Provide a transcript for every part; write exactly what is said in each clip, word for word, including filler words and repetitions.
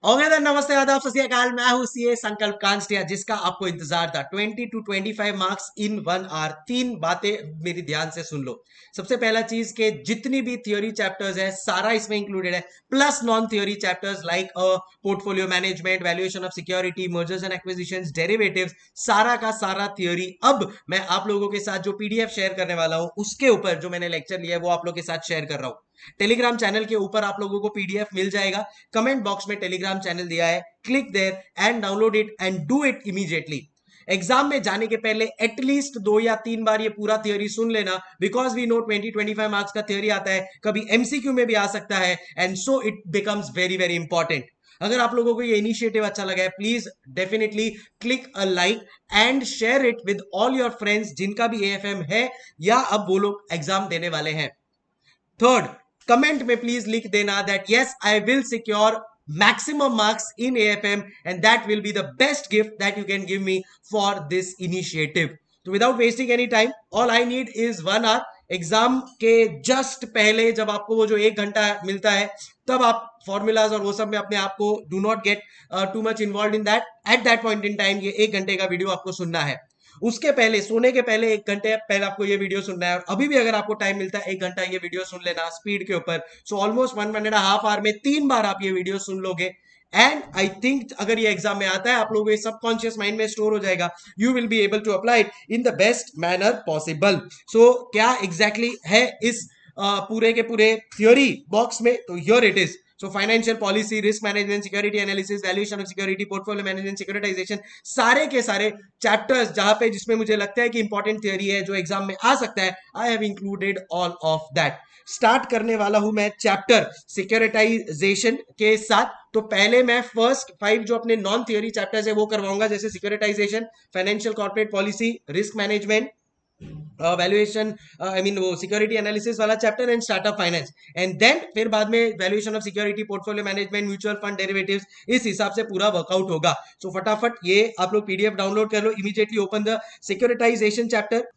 Okay then, नमस्ते आदाब सत श्री अकाल। मैं हूं सीए संकल्प कांस्टिया, जिसका आपको इंतजार था। Twenty two twenty five marks in one hour. तीन बातें मेरी ध्यान से सुन लो। सबसे पहला चीज के जितनी भी थियोरी चैप्टर्स है सारा इसमें इंक्लूडेड है, plus non theory chapters like portfolio management, valuation of security, mergers and acquisitions, derivatives, सारा का सारा थियोरी। अब मैं आप लोगों के साथ जो पीडीएफ शेयर करने वाला हूं उसके ऊपर जो मैंने लेक्चर लिया है वो आप लोगों के साथ शेयर कर रहा हूं। टेलीग्राम चैनल के ऊपर आप लोगों को पीडीएफ मिल जाएगा। कमेंट बॉक्स में टेलीग्राम चैनल दिया है, click there and download it and do it immediately. Exam में जाने के पहले एटलीस्ट दो या तीन बार ये पूरा थ्योरी सुन लेना, because we know twenty twenty five marks का थ्योरी आता है, कभी एमसीक्यू में भी आ सकता है, and so it becomes very very important. अगर आप लोगों को ये इनिशिएटिव अच्छा लगा है, please definitely click a like and share it with all your friends जिनका भी एएफएम है या अब वो लोग एग्जाम देने वाले हैं। थर्ड, कमेंट में प्लीज लिख देना that yes I will secure maximum marks in A F M and that will be the best gift that you can give me for this initiative. So without wasting any time, all I need is one hour. Exam के just पहले जब आपको वो जो एक घंटा मिलता है तब आप फॉर्मूलाज और वो सब में अपने आप को do not get too much involve in that. At that point in time ये एक घंटे का वीडियो आपको सुनना है। उसके पहले, सोने के पहले एक घंटे पहले आपको ये वीडियो सुनना है, और अभी भी अगर आपको टाइम मिलता है एक घंटा ये वीडियो सुन लेना स्पीड के ऊपर। So almost one one and half hour में तीन बार आप ये वीडियो सुन लोगे एंड आई थिंक अगर ये एग्जाम में आता है आप लोगों के सबकॉन्शियस माइंड में स्टोर हो जाएगा। You will be able to apply it in the best manner possible. So क्या एग्जैक्टली exactly है इस uh, पूरे के पूरे थ्योरी बॉक्स में, तो here it is. So financial policy, risk management, security analysis, valuation of security, portfolio management, securitisation, सारे के सारे चैप्टर्स जहां पे जिसमें मुझे लगता है कि इंपॉर्टेंट थियरी है जो एग्जाम में आ सकता है, I have included all of that. Start करने वाला हूं मैं चैप्टर सिक्योरिटाइजेशन के साथ। तो पहले मैं फर्स्ट फाइव जो अपने नॉन थियरी चैप्टर्स है वो करवाऊंगा, जैसे securitisation, financial corporate policy, risk management, valuation I mean वो सिक्योरिटी एनालिसिस वाला chapter and startup finance, and then फिर बाद में valuation of security, portfolio management, mutual fund, derivatives. इस हिसाब से पूरा वर्कआउट होगा। सो so, फटाफट ये आप लोग पीडीएफ डाउनलोड कर लो, immediately open the securitisation chapter,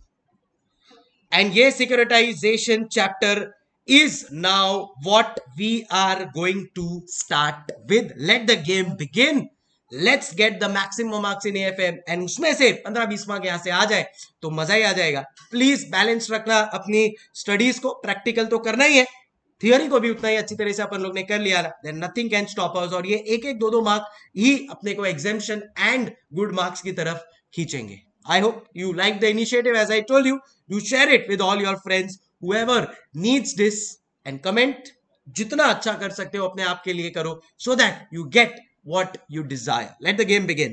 and ये securitisation chapter is now what we are going to start with. Let the game begin. Let's get the maximum marks in A F M and उसमें से पंद्रह बीस mark यहां से आ जाए तो मजा ही आ जाएगा। प्लीज बैलेंस रखना अपनी स्टडीज को, प्रैक्टिकल तो करना ही है, थियोरी को भी उतना ही अच्छी तरह से अपन लोग ने कर लिया ना, then nothing can stop us. और ये एक एक दो दो मार्क ही अपने को एग्जामिशन एंड गुड मार्क्स की तरफ खींचेंगे। I hope you like the initiative. As I told you, do share it with all your friends, whoever needs this, and comment जितना अच्छा कर सकते हो अपने आप के लिए करो, so that you get what you desire. Let the game begin.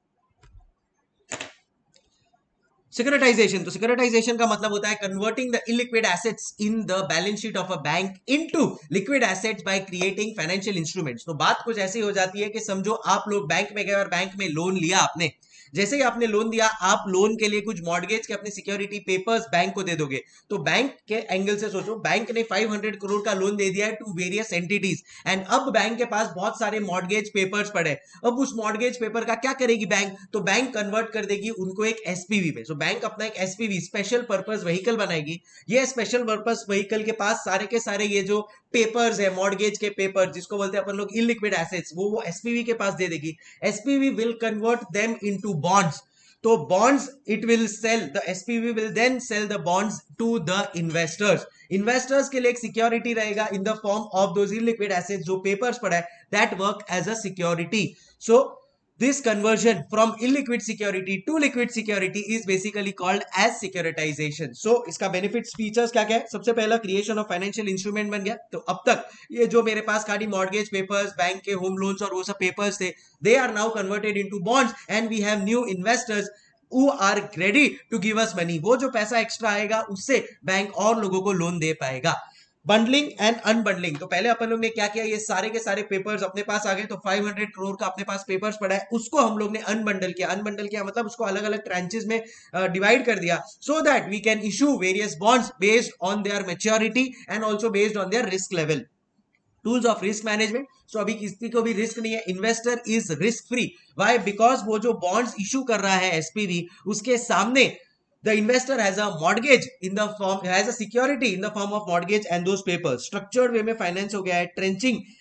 Securitisation, तो सिक्योरिटाइजेशन का मतलब होता है converting the illiquid assets in the balance sheet of a bank into liquid assets by creating financial instruments. तो बात कुछ ऐसी हो जाती है कि समझो आप लोग बैंक में गए और बैंक में लोन लिया आपने। जैसे ही आपने लोन दिया, आप लोन के लिए कुछ मॉर्गेज के अपने सिक्योरिटी पेपर्स बैंक को दे दोगे। तो बैंक के एंगल से सोचो, बैंक ने पाँच सौ करोड़ का लोन दे दिया है टू वेरियस एंटिटीज, एंड अब बैंक के पास बहुत सारे मॉर्गेज पेपर्स पड़े। अब उस मॉर्गेज पेपर का क्या करेगी बैंक? तो बैंक कन्वर्ट कर देगी उनको एक एसपीवी में। सो बैंक अपना एक एसपीवी, स्पेशल पर्पस व्हीकल बनाएगी। ये स्पेशल पर्पस व्हीकल के पास सारे के सारे ये जो पेपर्स है, मॉर्गेज के पेपर जिसको बोलते हैं अपन लोग इलिक्विड एसेट्स, वो वो एसपीवी के पास दे देगी। SPV will convert them into bonds. तो bonds it will sell, the S P V will then sell the bonds to the investors. Investors के लिए एक security रहेगा in the form of those illiquid assets जो papers पड़ा है, that work as a security. So this conversion from illiquid security to liquid security is basically called as securitization. So इसका benefits features क्या क्या है? सबसे पहला creation of financial instrument बन गया। तो अब तक ये जो मेरे पास खाली mortgage papers, बैंक के home loans और वो सब papers थे, they are now converted into bonds and we have new investors who are ready to give us money. वो जो पैसा एक्स्ट्रा आएगा उससे बैंक और लोगों को लोन दे पाएगा। बंडलिंग एंड अनबंडलिंग, तो पहले अपन लोग ने क्या किया, ये सारे के सारे पेपर्स अपने पास आ गए। तो पाँच सौ करोड़ का अपने पास पेपर्स पड़ा है, उसको हम लोग ने अनबंडल किया। अनबंडल किया मतलब उसको अलग अलग ट्रांचेस में डिवाइड कर दिया, so that we can issue various bonds based on their maturity and also based on their risk level. Tools of risk management, so अभी किसी को भी रिस्क नहीं है, investor is risk free. Why? Because वो जो बॉन्ड्स इशू कर रहा है एसपीवी, उसके सामने the investor has a mortgage in the form, has a security in the form of mortgage and those papers. Structured way में finance हो गया है, trenching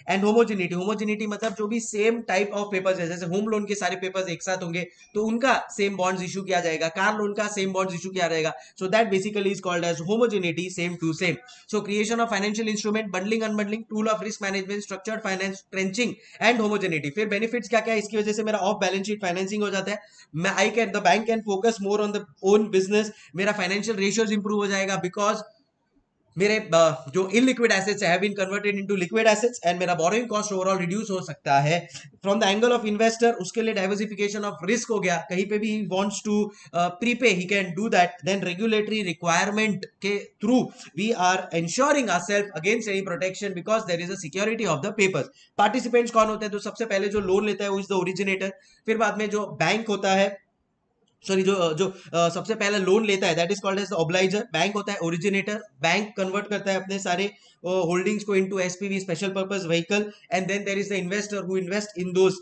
एंड होमोजेनिटी, होमोजेनिटी मतलब जो भी सेम टाइप ऑफ पेपर्स है, जैसे होम लोन के सारे पेपर्स एक साथ होंगे तो उनका सेम बॉन्ड्स इशू किया जाएगा, कार लोन का सेम बॉन्ड्स इशू किया रहेगा, so that basically is called as homogeneity, same to same. So creation of financial instrument, bundling unbundling, tool of risk management, structured finance, tranching and homogeneity. फिर benefits क्या क्या है इसकी वजह से, मेरा ऑफ बैलेंस शीट फाइनेंसिंग हो जाता है, मैं I can the bank can focus more on the own business, मेरा फाइनेंशियल रेशियोज इंप्रूव हो जाएगा बिकॉज मेरे uh, जो illiquid assets have been converted into liquid assets and मेरा बोरोइंग कॉस्ट ओवरऑल रिड्यूस हो सकता है. From the angle of investor उसके लिए डाइवर्सिफिकेशन ऑफ रिस्क हो गया, कहीं पे भी he wants to prepay he can do that. Then regulatory requirement के through we are ensuring ourselves against any protection because there is a security of the papers. Participants कौन होते हैं, तो सबसे पहले जो लोन लेता है वो इज द ओरिजिनेटर, फिर बाद में जो बैंक होता है, सॉरी जो जो uh, सबसे पहले लोन लेता है that is called as obligor, bank होता है ओरिजिनेटर, बैंक कन्वर्ट करता है अपने सारे होल्डिंग्स uh, को into SPV, special purpose vehicle, and then there is the investor who invest in those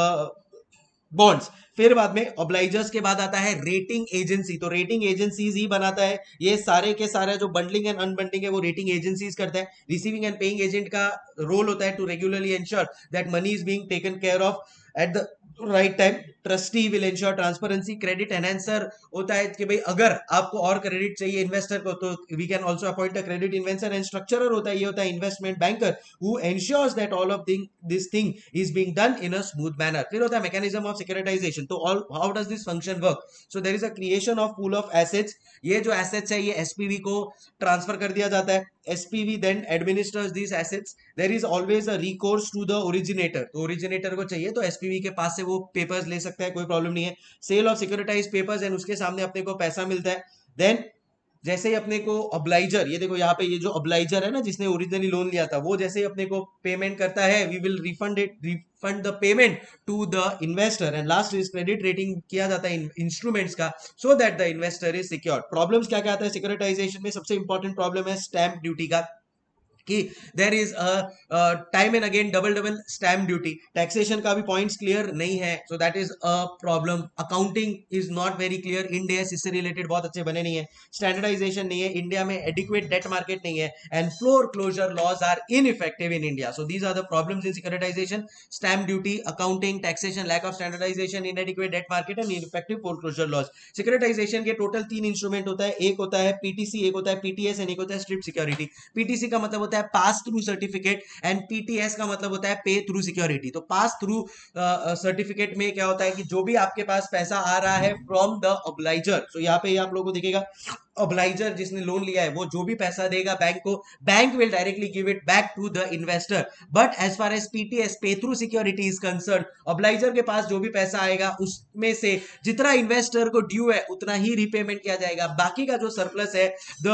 bonds. फिर बाद में ऑब्लाइजर्स के बाद आता है रेटिंग एजेंसी, तो रेटिंग एजेंसीज ही बनाता है ये सारे के सारे जो बंडलिंग एंड अनबंडलिंग है वो रेटिंग एजेंसीज करता है. रिसीविंग एंड पेइंग एजेंट का रोल होता है to regularly ensure that money is being taken care of at the right time. Trustee will ensure transparency. Credit enhancer होता है कि भाई अगर आपको और क्रेडिट चाहिए इन्वेस्टर को तो we can also appoint a credit investor. And structurer होता है, ये होता है investment banker who ensures that all of thing this thing is being done in a smooth manner. फिर होता है मैकेनिज्म ऑफ सिक्योरिटाइजेशन, तो all how does this function work. So there is a creation of pool of assets, ये जो assets है ये SPV को transfer कर दिया जाता है. SPV then administers this assets. There is always a recourse to the originator, तो ओरिजिनेटर को चाहिए तो एसपीवी के पास से वो पेपर्स ले सकता है, कोई प्रॉब्लम नहीं है. Sale of securitize papers and उसके सामने अपने को पैसा मिलता है. देन जैसे ही अपने को ऑब्लाइजर, ये देखो यहाँ पे ये जो ऑब्लाइजर है ना जिसने ओरिजिनली लोन लिया था, वो जैसे ही अपने को पेमेंट करता है we will refund it refund the payment to the investor. And last is credit rating किया जाता है इंस्ट्रूमेंट्स का so that the investor is secured. Problems क्या क्या आता है सिक्योरिटाइजेशन में, सबसे इंपॉर्टेंट प्रॉब्लम है स्टैंप ड्यूटी का, कि there is time and again double double stamp duty. Taxation का भी पॉइंट्स क्लियर नहीं है, so that is a problem. Accounting is not very clear, India इससे रिलेटेड बहुत अच्छे बने नहीं है. स्टैंडर्डाइजेशन नहीं है इंडिया में, एडिक्वेट डेट मार्केट नहीं है, and foreclosure laws are ineffective in India. So these are the problems in securitization: stamp duty, accounting, taxation, lack of standardization, inadequate debt market and ineffective foreclosure laws. Securitization के total तीन instrument होता है, एक होता है PTC, एक होता है पीटीएस एंड एक होता है स्ट्रिप सिक्योरिटी. पीटीसी का मतलब होता है pass through certificate and PTS का मतलब होता है पे थ्रू सिक्योरिटी. तो पास थ्रू सर्टिफिकेट में क्या होता है कि जो भी आपके पास पैसा आ रहा है फ्रॉम द ऑब्लाइजर, सो यहाँ पे आप लोगों को दिखेगा ऑब्लाइजर जिसने लोन लिया है वो जो भी पैसा देगा बैंक को, bank will directly give it back to the investor. But as far as PTS, pay through security is concern, obligor के पास जो भी पैसा आएगा उसमें से जितना इन्वेस्टर को ड्यू है उतना ही रीपेमेंट किया जाएगा. बाकी का जो सरप्लस है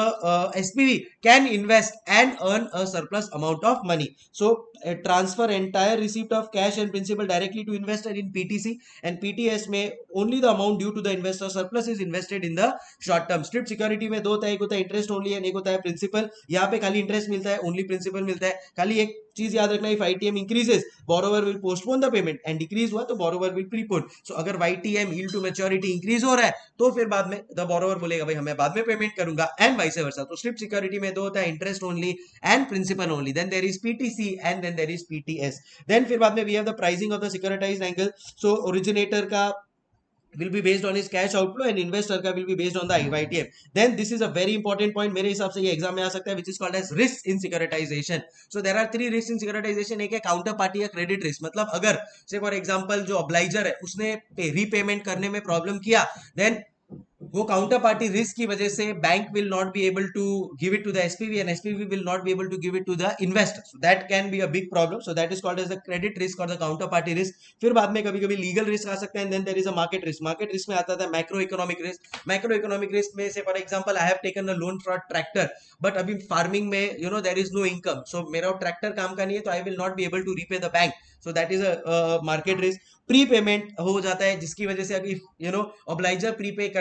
the SPV can invest and earn a surplus amount of money. So uh, transfer entire receipt of cash and principal directly to investor in P T C, and P T S में only the amount due to the investor surplus is invested in the short term. Strict security में दो होता है, एक होता है interest only and एक होता है प्रिंसिपल. यहाँ पे खाली इंटरेस्ट मिलता है, ओनली प्रिंसिपल मिलता है. खाली एक चीज याद रखना, if ITM increases borrower will postpone the payment and decrease हुआ तो बोरोवर विल प्रीपोन. सो अगर YTM yield to maturity increase हो रहा है तो फिर बाद में द बोरोवर बोलेगा भाई हमें बाद में पेमेंट करूंगा एंड वाइस वर्सा. तो स्ट्रिक्ट सिक्योरिटी में दो होता है, interest only and principal only. Then there is PTC and then there is PTS. Then फिर बाद में we have the pricing of the securitized angle. So originator का will be based on his cash outflow and investor का will be based on the I T M. Then this is a very important point, मेरे हिसाब से ये exam में आ सकता है, which is called as risk in securitization. So there are three risks in securitization. एक है काउंटर पार्टी या क्रेडिट रिस्क, मतलब अगर से फॉर एग्जांपल जो ऑब्लाइजर है उसने रीपेमेंट करने में प्रॉब्लम किया, देन वो काउंटर पार्टी रिस्क की वजह से bank will not be able to give it to the SPV and SPV will not be able to give it to the investor. So that can be a big problem. So that is called as the credit risk और the counter party risk. फिर बाद में कभी कभी legal risk आ सकता है. Then there is a market risk. Market risk में आता है macro economic risk. Macro economic risk में से for example I have taken a loan for tractor, but अभी फार्मिंग में you know there is no income, so मेरा tractor काम का नहीं है तो I will not be able to repay the bank. So that is a market risk. Prepayment हो जाता है जिसकी वजह से अगर यू नो ऑब्लाइजर प्रीपे कर देता है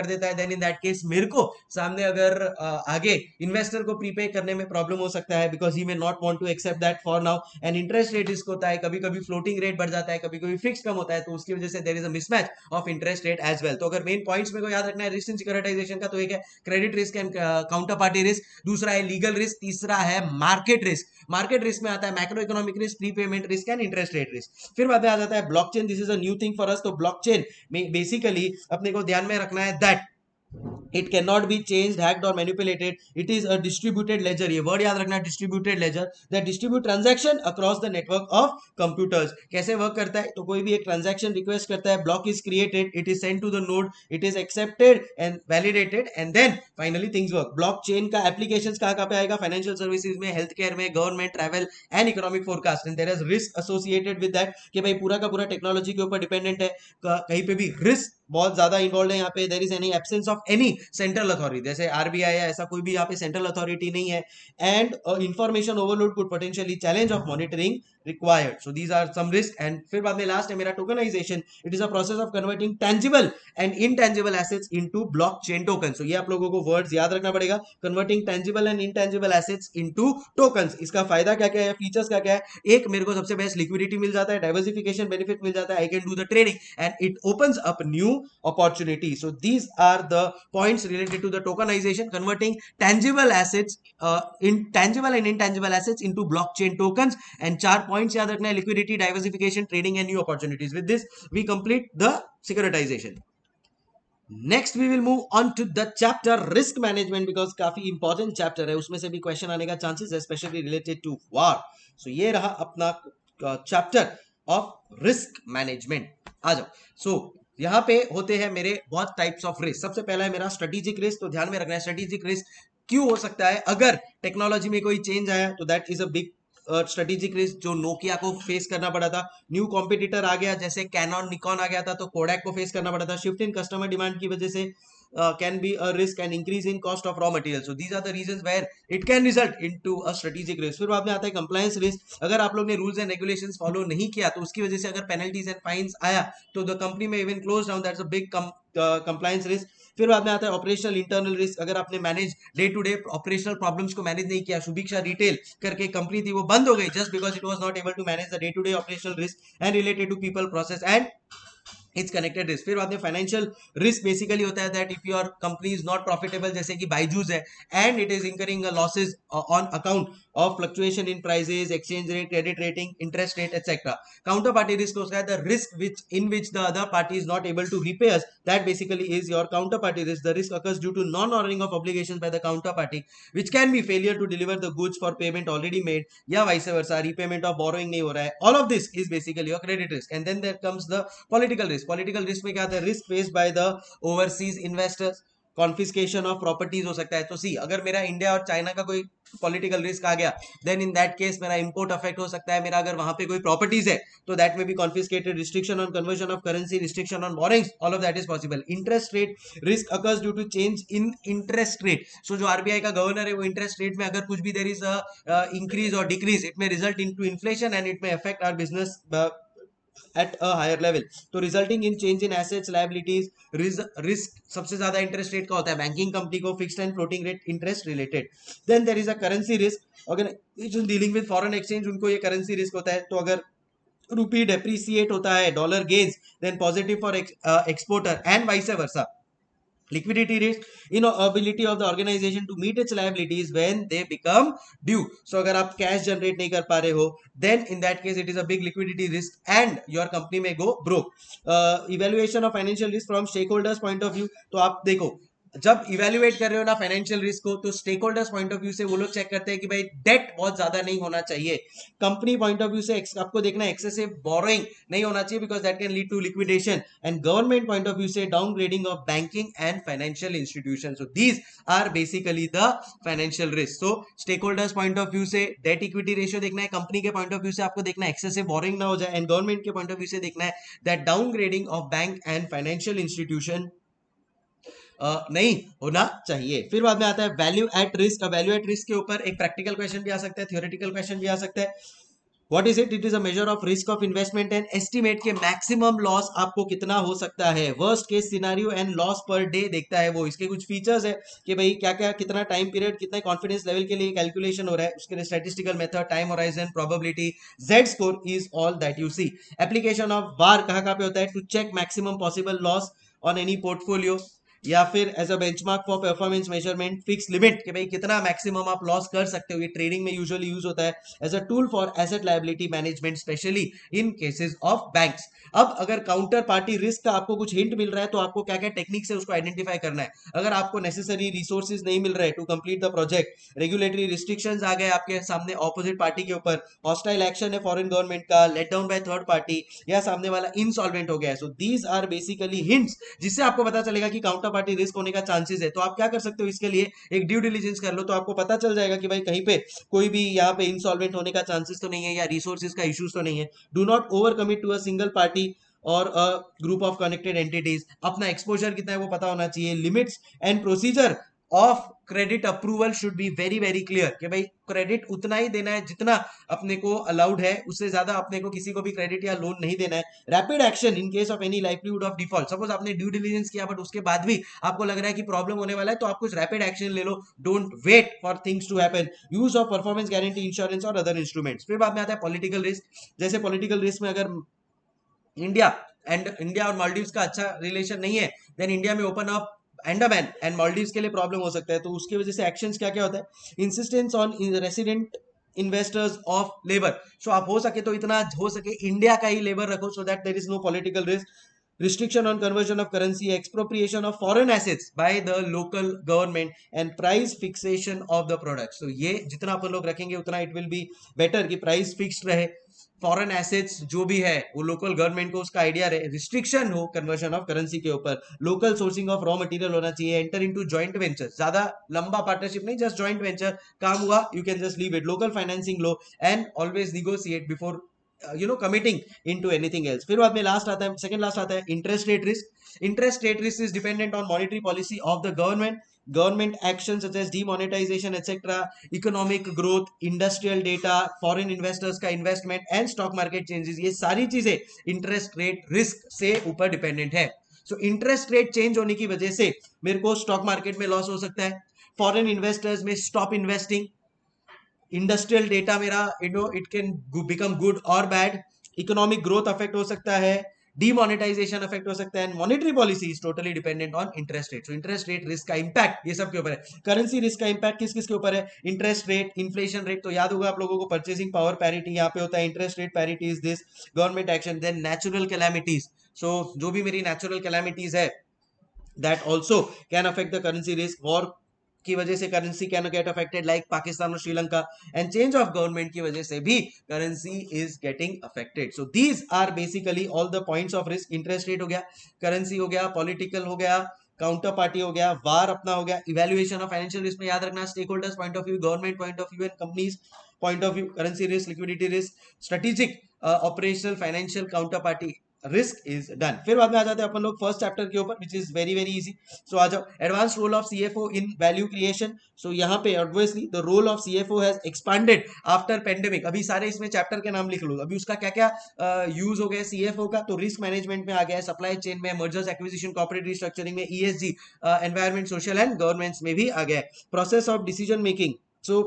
देन इन दैट केस मेरे को सामने अगर uh, आगे इन्वेस्टर को प्रीपे करने में प्रॉब्लम हो सकता है, because he may not want to accept that for now. And interest rate risk होता है, कभी कभी फ्लोटिंग रेट बढ़ जाता है, कभी कभी फिक्स कम होता है, तो उसकी वजह से there is a mismatch of interest rate as well. तो अगर मेन पॉइंट्स में को याद रखना है रिस्क इन सिक्योरिटाइजेशन का, तो एक है credit risk and counter party risk, दूसरा है लीगल रिस्क, तीसरा है मार्केट रिस्क। मार्केट रिस्क में आता है macro economic risk, prepayment risk and interest rate risk. फिर बाद में आ जाता है blockchain. This is a new thing for us. तो ब्लॉकचेन में बेसिकली अपने को ध्यान में रखना है that it cannot be changed, hacked or manipulated. It is a distributed ledger. ये word याद रखना, distributed ledger that distribute transaction across the network of computers. कैसे वर्क करता है? तो कोई भी एक ट्रांजैक्शन रिक्वेस्ट करता है, block is created, it is send to the node, it is accepted and validated and then finally things work. Blockchain का एप्लीकेशंस कहाँ कहाँ पे आएगा? फाइनेंशियल सर्विसेज में, हेल्थ केयर में, government, travel and economic forecast. And there is risk associated with that कि भाई पूरा का पूरा टेक्नोलॉजी के ऊपर डिपेंडेंट है, कहीं पे भी रिस्क बहुत ज्यादा इन्वॉल्व है यहाँ पे। There is any absence of any central authority, जैसे आरबीआई या ऐसा कोई भी यहाँ पे सेंट्रल अथॉरिटी नहीं है। And information overload could potentially challenge of monitoring required. So these are some risk. And फिर बाद में लास्ट है मेरा tokenization. It is a process of converting tangible and intangible assets into blockchain token. So ये आप लोगों को words याद रखना पड़ेगा, converting tangible and intangible assets into tokens. इसका फायदा क्या क्या है, फीचर्स क्या क्या है? एक, मेरे को सबसे बेस्ट लिक्विडिटी मिल जाता है, डाइवर्सिफिकेशन बेनिफिट मिल जाता है, I can do the trading and it opens up new opportunity. So these are the points related to the tokenization, converting tangible assets uh, in tangible and intangible assets into blockchain tokens. And चार points याद रखना है, liquidity, diversification, trading and new opportunities. With this we complete the securitization. Next we will move on to the chapter risk management, because काफी important chapter है, उसमें से भी question आने का चांसेस है, specially related to VaR. So ये रहा अपना चैप्टर ऑफ रिस्क मैनेजमेंट। आ जाओ। सो so, यहाँ पे होते हैं मेरे बहुत टाइप्स ऑफ रिस्क। सबसे पहला है मेरा स्ट्रेटेजिक रिस्क। तो ध्यान में रखना है स्ट्रेटेजिक रिस्क क्यों हो सकता है, अगर टेक्नोलॉजी में कोई चेंज आया तो that is a big strategic risk, जो नोकिया को फेस करना पड़ा था। न्यू कॉम्पिटिटर आ गया, जैसे कैनन, निकॉन आ गया था, तो कोडैक को फेस करना पड़ा था। शिफ्ट इन कस्टमर डिमांड की वजह से Uh, can be a risk and increase in cost of raw materials. So these are the reasons where it can result into a strategic risk. फिर बाद में आता है compliance risk। अगर आप लोग ने rules and regulations follow नहीं किया तो उसकी वजह से अगर penalties and fines आया तो the company may even close down. That's a big com, uh, compliance risk. फिर बाद में आता है ऑपरेशनल इंटरनल रिस्क। अगर आपने manage day to day operational problems को मैनेज नहीं किया, सुभिक्षा रिटेल करके कंपनी थी वो बंद हो गई just because it was not able to manage the day to day operational risk and related to people, process and its connected risk. फिर बाद में फाइनेंशियल रिस्क बेसिकली होता है that if your company is not profitable, जैसे कि बाइजूस है, and it is incurring losses on account of fluctuation in prices, exchange rate, credit rating, interest rate etcetera. Counter party risk होता है the risk which in which the other party is not able to repay us, that basically is your counterparty risk. The risk occurs due to non-honoring of obligations by the counterparty, which can be failure to deliver the goods for payment already made, या vice versa, repayment of borrowing नहीं हो रहा है। All of this is basically your credit risk. And then there comes the political risk. Political risk में क्या आता है? Risk faced by the overseas investors, confiscation of properties हो सकता है। तो सी, अगर मेरा इंडिया और चाइना का कोई पॉलिटिकल रिस्क आ गया, देन इन दैट केस मेरा इंपोर्ट अफेक्ट हो सकता है। मेरा अगर वहां पे कोई प्रॉपर्टीज है तो that may be confiscated, restriction on conversion of currency, restriction on borrowings, all of that is possible. Interest rate risk occurs due to change in interest rate. So जो आरबीआई का गवर्नर है वो interest rate में अगर कुछ भी there is increase और decrease, it may result in to inflation and it may affect our business at a higher level. तो resulting in change in assets, liabilities, risk सबसे ज्यादा इंटरेस्ट रेट का होता है बैंकिंग कंपनी को, fixed and floating rate interest related. Then there is a currency risk. Organization dealing with foreign exchange, उनको ये currency risk होता है। तो अगर रुपी डेप्रिसिएट होता है, dollar gains, then positive for exporter and vice versa. Liquidity risk, inability of the organization to meet its liabilities when they become due. So अगर आप कैश जनरेट नहीं कर पा रहे हो, then in that case it is a big liquidity risk and your company may go broke. uh, evaluation of financial risk from stakeholders point of view, तो आप देखो जब इवेल्युएट कर रहे हो ना फाइनेंशियल रिस्क को, तो stakeholders point of view से वो लोग चेक करते हैं कि भाई डेट बहुत ज्यादा नहीं होना चाहिए। कंपनी पॉइंट ऑफ व्यू से आपको देखना है एक्सेसिव बोरोइंग नहीं होना चाहिए because that can lead to liquidation. And government point of view से downgrading of banking and financial institution. So these are basically the financial risk. So stakeholders point of view से debt equity ratio देखना है, company के point of view से आपको देखना है excessive borrowing ना हो जाए, एंड गवर्नमेंट के पॉइंट ऑफ व्यू से देखना है that downgrading of bank and financial institution Uh, नहीं होना चाहिए। फिर बाद में आता है value at risk. Value at risk के ऊपर एक प्रैक्टिकल क्वेश्चन भी आ सकता है, थियोरेटिकल क्वेश्चन भी आ सकता है। What is it? It is a measure of risk of investment and estimate के मैक्सिमम लॉस आपको कितना हो सकता है, worst case scenario and loss per day देखता है वो। इसके कुछ फीचर्स है कि भाई क्या क्या, कितना टाइम पीरियड, कितना कॉन्फिडेंस लेवल के लिए कैलकुलेशन हो रहा है, उसके लिए statistical method, time horizon, probability, Z score is all that you see. Application of VaR कहाँ कहाँ पे होता है? To check maximum possible loss on any portfolio, या फिर as a benchmark for performance measurement, fix limit कि भाई कितना मैक्सिमम आप लॉस कर सकते हो, ये ट्रेडिंग में यूजुअली यूज होता है as a tool for asset liability management, specially in cases of banks. अब अगर काउंटर पार्टी रिस्क का आपको कुछ हिंट मिल रहा है तो आपको क्या क्या टेक्निक से उसको आइडेंटिफाई करना है। अगर आपको नेसेसरी रिसोर्सेज नहीं मिल रहे to complete the project, regulatory restrictions आ गए आपके सामने ऑपोजिट पार्टी के ऊपर, हॉस्टाइल एक्शन है फॉरेन गवर्नमेंट का, let down by third party, या सामने वाला इनसॉल्वेंट हो गया है, so these are basically hints जिससे आपको पता चलेगा कि काउंटर पार्टी रिस्क होने का चांसेस है। तो आप क्या कर सकते हो, इसके लिए एक ड्यू डिलिजेंस कर लो, तो आपको पता चल जाएगा कि भाई कहीं पे कोई भी यहाँ पे इंसॉल्वेंट होने का चांसेस तो नहीं है, या रिसोर्सेज का इश्यूज तो नहीं है। Do not over commit to a single party और a group of connected entities. अपना एक्सपोजर कितना है वो पता होना चाहिए। Limits and procedure of credit approval should be very very clear कि भाई क्रेडिट उतना ही देना है जितना अपने को अलाउड है, उससे ज्यादा अपने को किसी को भी क्रेडिट या लोन नहीं देना है। Rapid action in case of any livelihood of default, suppose आपने ड्यू डिलिजेंस किया बट उसके बाद भी आपको लग रहा है कि प्रॉब्लम होने वाला है, तो आप कुछ रैपिड एक्शन ले लो, don't wait for things to happen. Use of performance guarantee insurance और अदर इंस्ट्रूमेंट्स। फिर बाद में आता है पॉलिटिकल रिस्क। जैसे पॉलिटिकल रिस्क में अगर इंडिया एंड इंडिया और मालदीव्स का अच्छा रिलेशन नहीं है, देन इंडिया में open up Andaman and Maldives के लिए प्रॉब्लम हो सकता है। तो उसकी वजह से एक्शंस क्या क्या होता है? Insistence on resident investors of labour, so आप हो सके तो इतना हो सके इंडिया का ही लेबर रखो, so that there is no political risk. restriction on conversion of currency, expropriation of foreign assets by the local government, and price fixation of the product। so ये जितना अपन लोग रखेंगे उतना it will be better कि price fixed रहे, foreign assets जो भी है वो लोकल गवर्नमेंट को उसका आइडिया रहे, रिस्ट्रिक्शन हो कन्वर्जन ऑफ करेंसी के ऊपर, local sourcing of raw material होना चाहिए, एंटर इनटू जॉइंट वेंचर, ज्यादा लंबा पार्टनरशिप नहीं, जस्ट जॉइंट वेंचर, काम हुआ you can just leave it, local financing लो, and always negotiate before you know committing into anything else. फिर बाद में लास्ट आता है, सेकंड लास्ट आता है interest rate risk. Interest rate risk is dependent on monetary policy of the government, government actions such as demonetization etc, economic growth, industrial data, foreign investors का investment and stock market changes, ये सारी चीजें interest rate risk से ऊपर dependent है। सो interest rate change होने की वजह से मेरे को स्टॉक मार्केट में लॉस हो सकता है, फॉरेन इन्वेस्टर्स में स्टॉप इन्वेस्टिंग, इंडस्ट्रियल डेटा मेरा you know it can become good और बैड, इकोनॉमिक ग्रोथ अफेक्ट हो सकता है, डीमोनेटाइजेशन अफेक्ट हो सकता है, and monetary policy is totally dependent on interest rate. So interest rate risk का इंपैक्ट ये सब के ऊपर है। करेंसी रिस्क का इंपैक्ट किस किस के ऊपर है? इंटरेस्ट रेट, इन्फ्लेशन रेट, तो याद होगा आप लोगों को परचेसिंग पावर पैरिटी यहाँ पे होता है, interest rate parity is this, government action, then natural calamities, so जो भी मेरी नेचुरल कैलामिटीज है that also can affect the currency risk, war की वजह से currency can get affected like Pakistan और Sri Lanka, and change of government की वजह से भी currency is getting affected. So these are basically all the points of risk. Interest rate हो गया, करेंसी हो गया, पॉलिटिकल हो गया, काउंटर पार्टी हो गया, वार अपना हो गया, इवेल्युएशन ऑफ फाइनेंशियल रिस्क में याद रखना stakeholders point of view, government point of view and companies point of view, currency risk, liquidity risk, strategic operational financial counter party risk is done. फिर बाद में आ जाते हैं अपन लोग फर्स्ट चैप्टर के ऊपर which is very very easy. So आ जाओ, advance role of CFO in value creation. So यहाँ पे obviously the role of CFO has expanded after pandemic. अभी सारे इसमें चैप्टर के नाम लिख लो, अभी उसका क्या क्या यूज हो गया सीएफओ का, तो रिस्क मैनेजमेंट में आ गया है, सप्लाई चेन में, मर्जर्स एक्विजिशन, कॉर्पोरेट रिस्ट्रक्चरिंग में, ESG, environment, social and governments में भी आ गया है। Process of decision making, so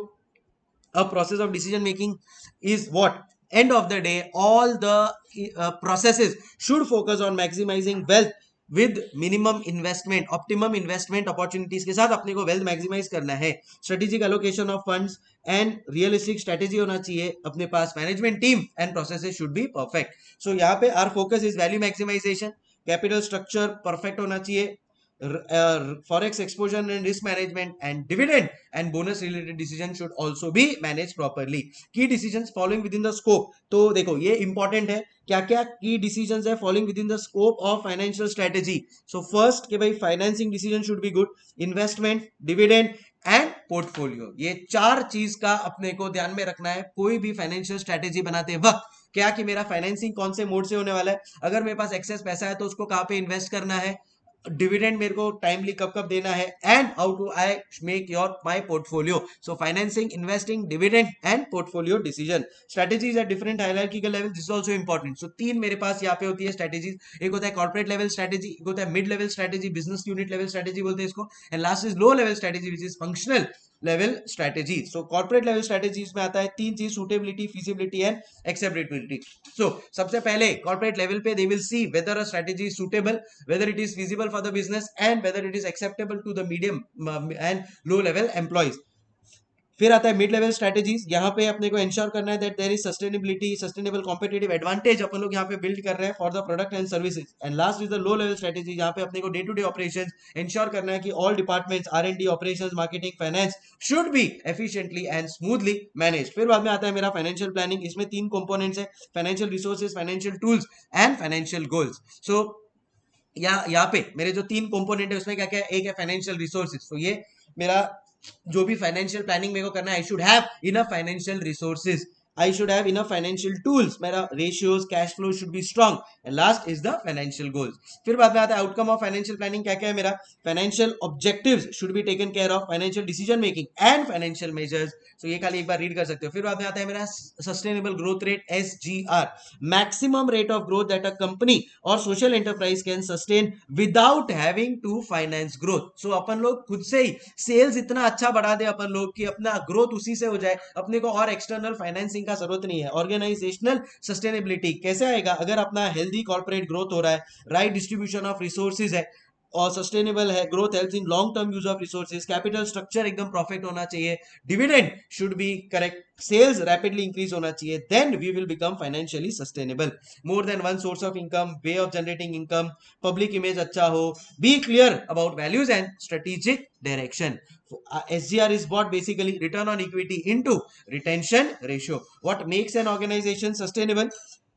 a process of decision making is what, end of the day all the uh, processes should focus on maximizing wealth with minimum investment, optimum investment opportunities के साथ अपने को wealth maximize करना है। strategic allocation of funds and realistic strategy होना चाहिए अपने पास, management team and processes should be perfect। so यहाँ पे our focus is value maximization, capital structure perfect होना चाहिए, Uh, forex exposure and risk management, and dividend and bonus related decision should also be managed properly। key decisions following within the scope, तो देखो ये important है, क्या क्या की decisions है following within the scope of financial strategy. So first के भाई financing decision should be good, investment, dividend and portfolio, ये चार चीज का अपने को ध्यान में रखना है कोई भी फाइनेंशियल स्ट्रेटेजी बनाते वक्त। क्या कि मेरा फाइनेंसिंग कौन से मोड से होने वाला है, अगर मेरे पास एक्सेस पैसा है तो उसको कहाँ पे इन्वेस्ट करना है, डिविडेंड मेरे को टाइमली कब कब देना है, and how to I make your my portfolio. So financing, investing, dividend and portfolio decision. Strategies at different hierarchical level, this is also important. So तीन मेरे पास यहाँ पे होती है स्ट्रेटेजीज. एक होता है कॉर्पोरेट लेवल स्ट्रेटेजी, एक होता है mid level strategy, business unit level strategy बोलते हैं इसको, and last is low level strategy which is functional level strategy. So corporate level strategies में आता है तीन चीज, suitability, feasibility and acceptability. So सबसे पहले कॉर्पोरेट लेवल पे they will see whether a strategy is suitable, whether it is feasible for the business, and whether it is acceptable to the medium um, and low level employees. फिर आता है mid level strategies. यहाँ पे अपने को ensure करना है that there is sustainability, sustainable competitive advantage अपन लोग यहाँ पे बिल्ड कर रहे हैं for the product and services. And last is the low level strategy. यहाँ पे अपने को day to day operations ensure करना है कि all departments, R and D, operations, marketing, finance should be efficiently and smoothly managed. फिर बाद में आता है मेरा फाइनेंशियल प्लानिंग. इसमें तीन कंपोनेंट्स है, financial resources, financial tools and financial goals. So या यहाँ पे मेरे जो तीन कंपोनेंट है उसमें क्या क्या है, एक है फाइनेंशियल रिसोर्सेज. तो ये मेरा जो भी फाइनेंशियल प्लानिंग मेरे को करना है, I should have enough financial resources, I should have enough financial tools, मेरा ratios, cash flow should be strong, and last is the financial goals. फिर बाद में आता है आउटकम ऑफ फाइनेंशियल प्लानिंग. क्या क्या है मेरा, financial objectives should be taken care of, financial decision making and financial measures. So ये खाली एक बार रीड कर सकते हो. फिर बाद में आता है मेरा sustainable growth rate, S G R, maximum rate of growth that a company और social enterprise can sustain without having to finance growth. So अपन लोग खुद से ही सेल्स इतना अच्छा बढ़ा दे अपन लोग कि अपना ग्रोथ उसी से हो जाए, अपने को और एक्सटर्नल फाइनेंसिंग का जरूरत नहीं है. ऑर्गेनाइजेशनल सस्टेनेबिलिटी कैसे आएगा, अगर अपना हेल्दी कॉर्पोरेट ग्रोथ हो रहा है, राइट डिस्ट्रीब्यूशन ऑफ रिसोर्सेज है और सस्टेनेबल है, growth helps in long term use of resources, capital structure एकदम प्रॉफिट होना चाहिए, dividend should be correct, sales rapidly increase होना चाहिए, then we will become financially sustainable. More than one source of income, way of generating income, public image अच्छा हो, be clear about values and strategic direction. S G R is what basically return on equity into retention ratio. What makes an organization sustainable?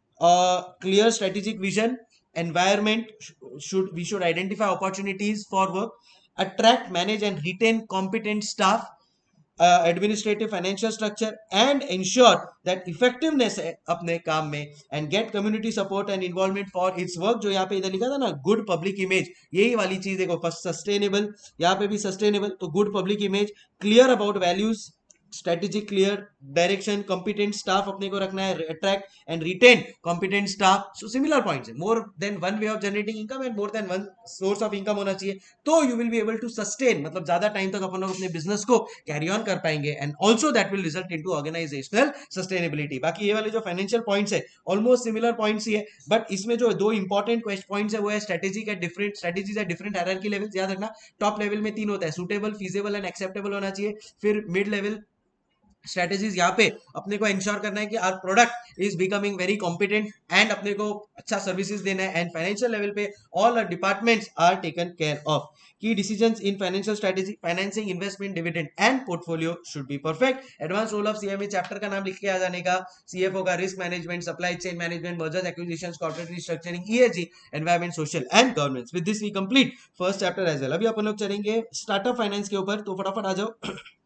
Uh, clear strategic vision, environment should we should identify opportunities for work, attract, manage and retain competent staff, uh, administrative financial structure and ensure that effectiveness है अपने काम में, and get community support and involvement for its work. जो यहाँ पे इधर लिखा था ना गुड पब्लिक इमेज, यही वाली चीज देखो, फर्स्ट सस्टेनेबल, यहाँ पे भी सस्टेनेबल, तो good public image, clear about values, strategic clear direction, competent staff अपने को रखना है, attract and retain competent staff. So similar points है, more than one way of generating income and more than one source of income होना चाहिए, तो you will be able to sustain, मतलब ज्यादा टाइम तक अपन लोग अपने बिजनेस को कैरी ऑन कर पाएंगे, and also that will result into organizational sustainability. बाकी ये वाले जो फाइनेंशियल पॉइंट्स है ऑलमोस्ट सिमिलर पॉइंट्स ही है, बट इसमें जो दो इंपॉर्टेंट पॉइंट्स है वो है स्ट्रेटेजी के डिफरेंट स्ट्रेटेजीज है डिफरेंट हायरार्की लेवल्स. याद रखना टॉप लेवल में तीन होता है, सूटेबल, फीजेबल एंड एक्सेप्टेबल होना चाहिए. फिर मिड लेवल स्ट्रेटेजीज यहाँ पे अपने को इंश्योर करना है कि our product is becoming very competent and अपने को अच्छा सर्विसेज देना है, एंड फाइनेंशियल लेवल पे all our departments are taken care of. की decisions in financial strategy, financing, investment, dividend and portfolio should be perfect. Advance role of CMA chapter का नाम लिख के आ जाने का, सीएफओ का risk management, supply chain management, mergers acquisitions, corporate restructuring, ESG, environment, social and governance. With this we complete first chapter as well. अभी अपन लोग चलेंगे स्टार्टअप फाइनेंस के ऊपर, तो फटाफट आ जाओ.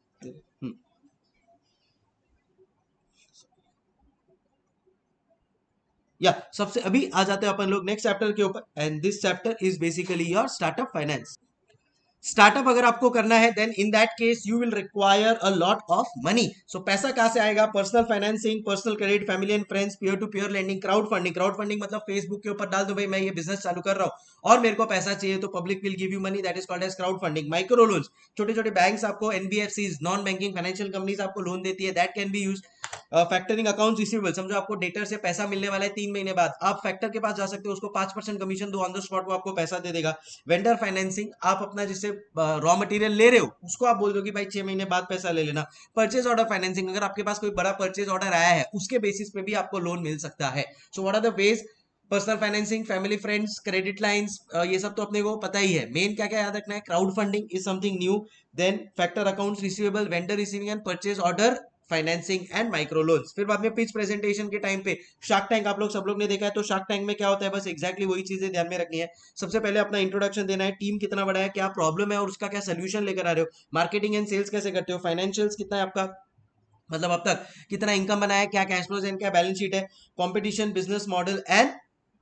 या सबसे अभी आ जाते हैं अपन लोग नेक्स्ट चैप्टर के ऊपर, and this chapter is basically your startup finance. Startup अगर आपको करना है then in that case you will require a lot of money. So पैसा कहां से आएगा, personal financing, personal credit, family and friends, peer to peer lending, crowdfunding. Crowdfunding मतलब Facebook के ऊपर डाल दो भाई मैं ये बिजनेस चालू कर रहा हूं और मेरे को पैसा चाहिए, तो public will give you money, that is called as crowdfunding. Micro loans, छोटे छोटे बैंक्स आपको, NBFCs, non banking financial companies आपको लोन देती है, that can be used. Factoring accounts receivable, समझो आपको डेटर से पैसा मिलने वाला है तीन महीने बाद, आप फैक्टर के पास जा सकते हो, उसको पांच परसेंट कमीशन दो, ऑन द स्पॉट वो आपको पैसा दे देगा. वेंडर फाइनेंसिंग, आप अपना जिससे रॉ मटेरियल ले रहे हो उसको आप बोल दो कि भाई छह महीने बाद पैसा ले लेना. परचेज ऑर्डर फाइनेंसिंग, अगर आपके पास कोई बड़ा परचेज ऑर्डर आया है उसके बेसिस पे भी आपको लोन मिल सकता है. So what are the ways, personal financing, family friends, credit lines, ये सब तो अपने को पता ही है. मेन क्या क्या याद रखना है, crowdfunding is something new, then factor accounts receivable, vendor receiving and purchase order financing and micro loans. फिर बाद में पिच प्रेजेंटेशन के टाइम पे शार्क टैंक आप लोग सब लोग ने देखा है, तो शार्क टैंक में क्या होता है, बस एक्जैक्टली वही चीजें ध्यान में रखनी है. सबसे पहले अपना इंट्रोडक्शन देना है, टीम कितना बड़ा है, क्या प्रॉब्लम है और उसका क्या सोल्यूशन लेकर आ रहे हो, मार्केटिंग एंड सेल्स कैसे करते हो, फाइनेंशियल्स कितना है आपका, मतलब अब तक कितना इनकम बनाया है, क्या कैश फ्लोज एंड क्या बैलेंस शीट है, competition, business model and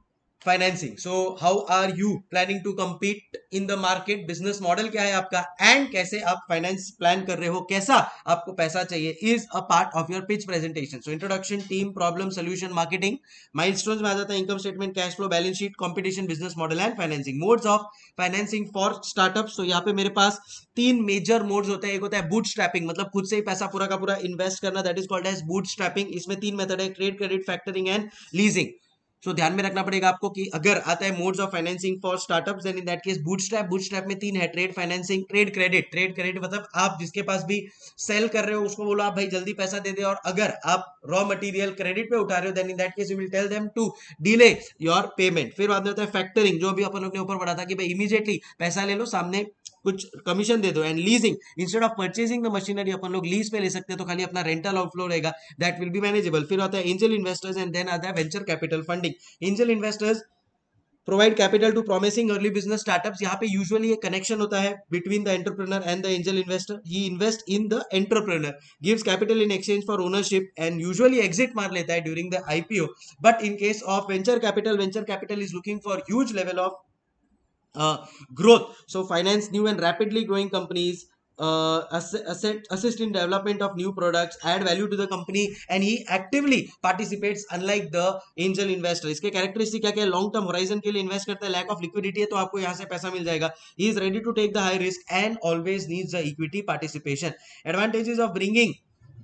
financing. So how are you planning to compete in the market, business model क्या है आपका, एंड कैसे आप फाइनेंस प्लान कर रहे हो, कैसा आपको पैसा चाहिए, is a part of your pitch presentation. So introduction, team, problem, solution, marketing. Milestones में आ जाता है income statement, cash flow, balance sheet, competition, business model and financing. Modes of financing for startups. तो यहाँ पे मेरे पास तीन मेजर मोड्स होते हैं. एक होता है बूट स्ट्रैपिंग, मतलब खुद से ही पैसा पूरा का पूरा इन्वेस्ट करना, that is called as bootstrapping. इसमें तीन मेथड है, trade, credit, factoring and leasing. So so, ध्यान में रखना पड़ेगा आपको कि अगर आता है modes of financing for startups, then in that case bootstrap. Bootstrap में तीन है, trade financing, trade credit. Trade credit मतलब आप जिसके पास भी सेल कर रहे हो उसको बोलो आप भाई जल्दी पैसा दे दे, और अगर आप रॉ मटेरियल क्रेडिट पे उठा रहे हो, then in that case you will tell them to delay your payment. फिर बाद में होता है फैक्टरिंग, जो भी अपन लोग ने ऊपर पढ़ा था कि भाई इमीडिएटली पैसा ले लो, सामने कुछ कमीशन दे दो. And leasing, instead of purchasing the machinery अपन लोग लीज पे ले सकते हैं, तो खाली अपना रेंटल आउटफ्लो रहेगा, दैट विल बी मैनेजेबल. फिर आता है एंजल इन्वेस्टर्स एंड देन आता है venture capital funding. Angel investors provide capital to promising early business startups. यहाँ पे यूजुअली एक कनेक्शन होता है between the entrepreneur and the angel investor. He invest in the entrepreneur, gives capital in exchange for ownership, and usually exit मार लेता है during the IPO. But in case of venture capital, venture capital is looking for huge level of Uh, growth. So finance new and rapidly growing companies, uh, assist, assist in development of new products, add value to the company, and he actively participates unlike the angel investor. इसके characteristic क्या क्या, long term horizon के लिए invest करता है, lack of liquidity है तो आपको यहाँ से पैसा मिल जाएगा. He is ready to take the high risk and always needs the equity participation. Advantages of bringing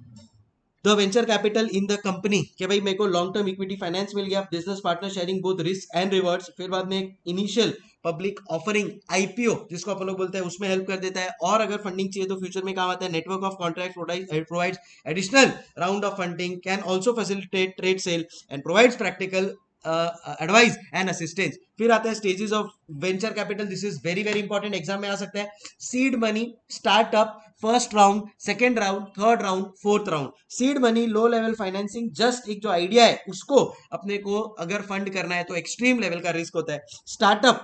the venture capital in the company, कि भाई मेरे को लॉन्ग टर्म इक्विटी फाइनेंस मिल गया, business partner sharing both risk and rewards. फिर बाद में initial public offering IPO जिसको अपन लोग बोलते हैं, उसमें हेल्प कर देता है. और अगर फंडिंग चाहिए तो फ्यूचर में काम आता है. Network of contract provides additional round of funding, can also facilitate trade sale and provides practical advice and assistance. फिर आता है stages of venture capital. This is very very important, exam में आ सकता है. Seed money, startup, first round, second round, third round, fourth round. Seed money, low level financing, just एक जो idea है उसको अपने को अगर फंड करना है तो एक्सट्रीम लेवल का रिस्क होता है. Startup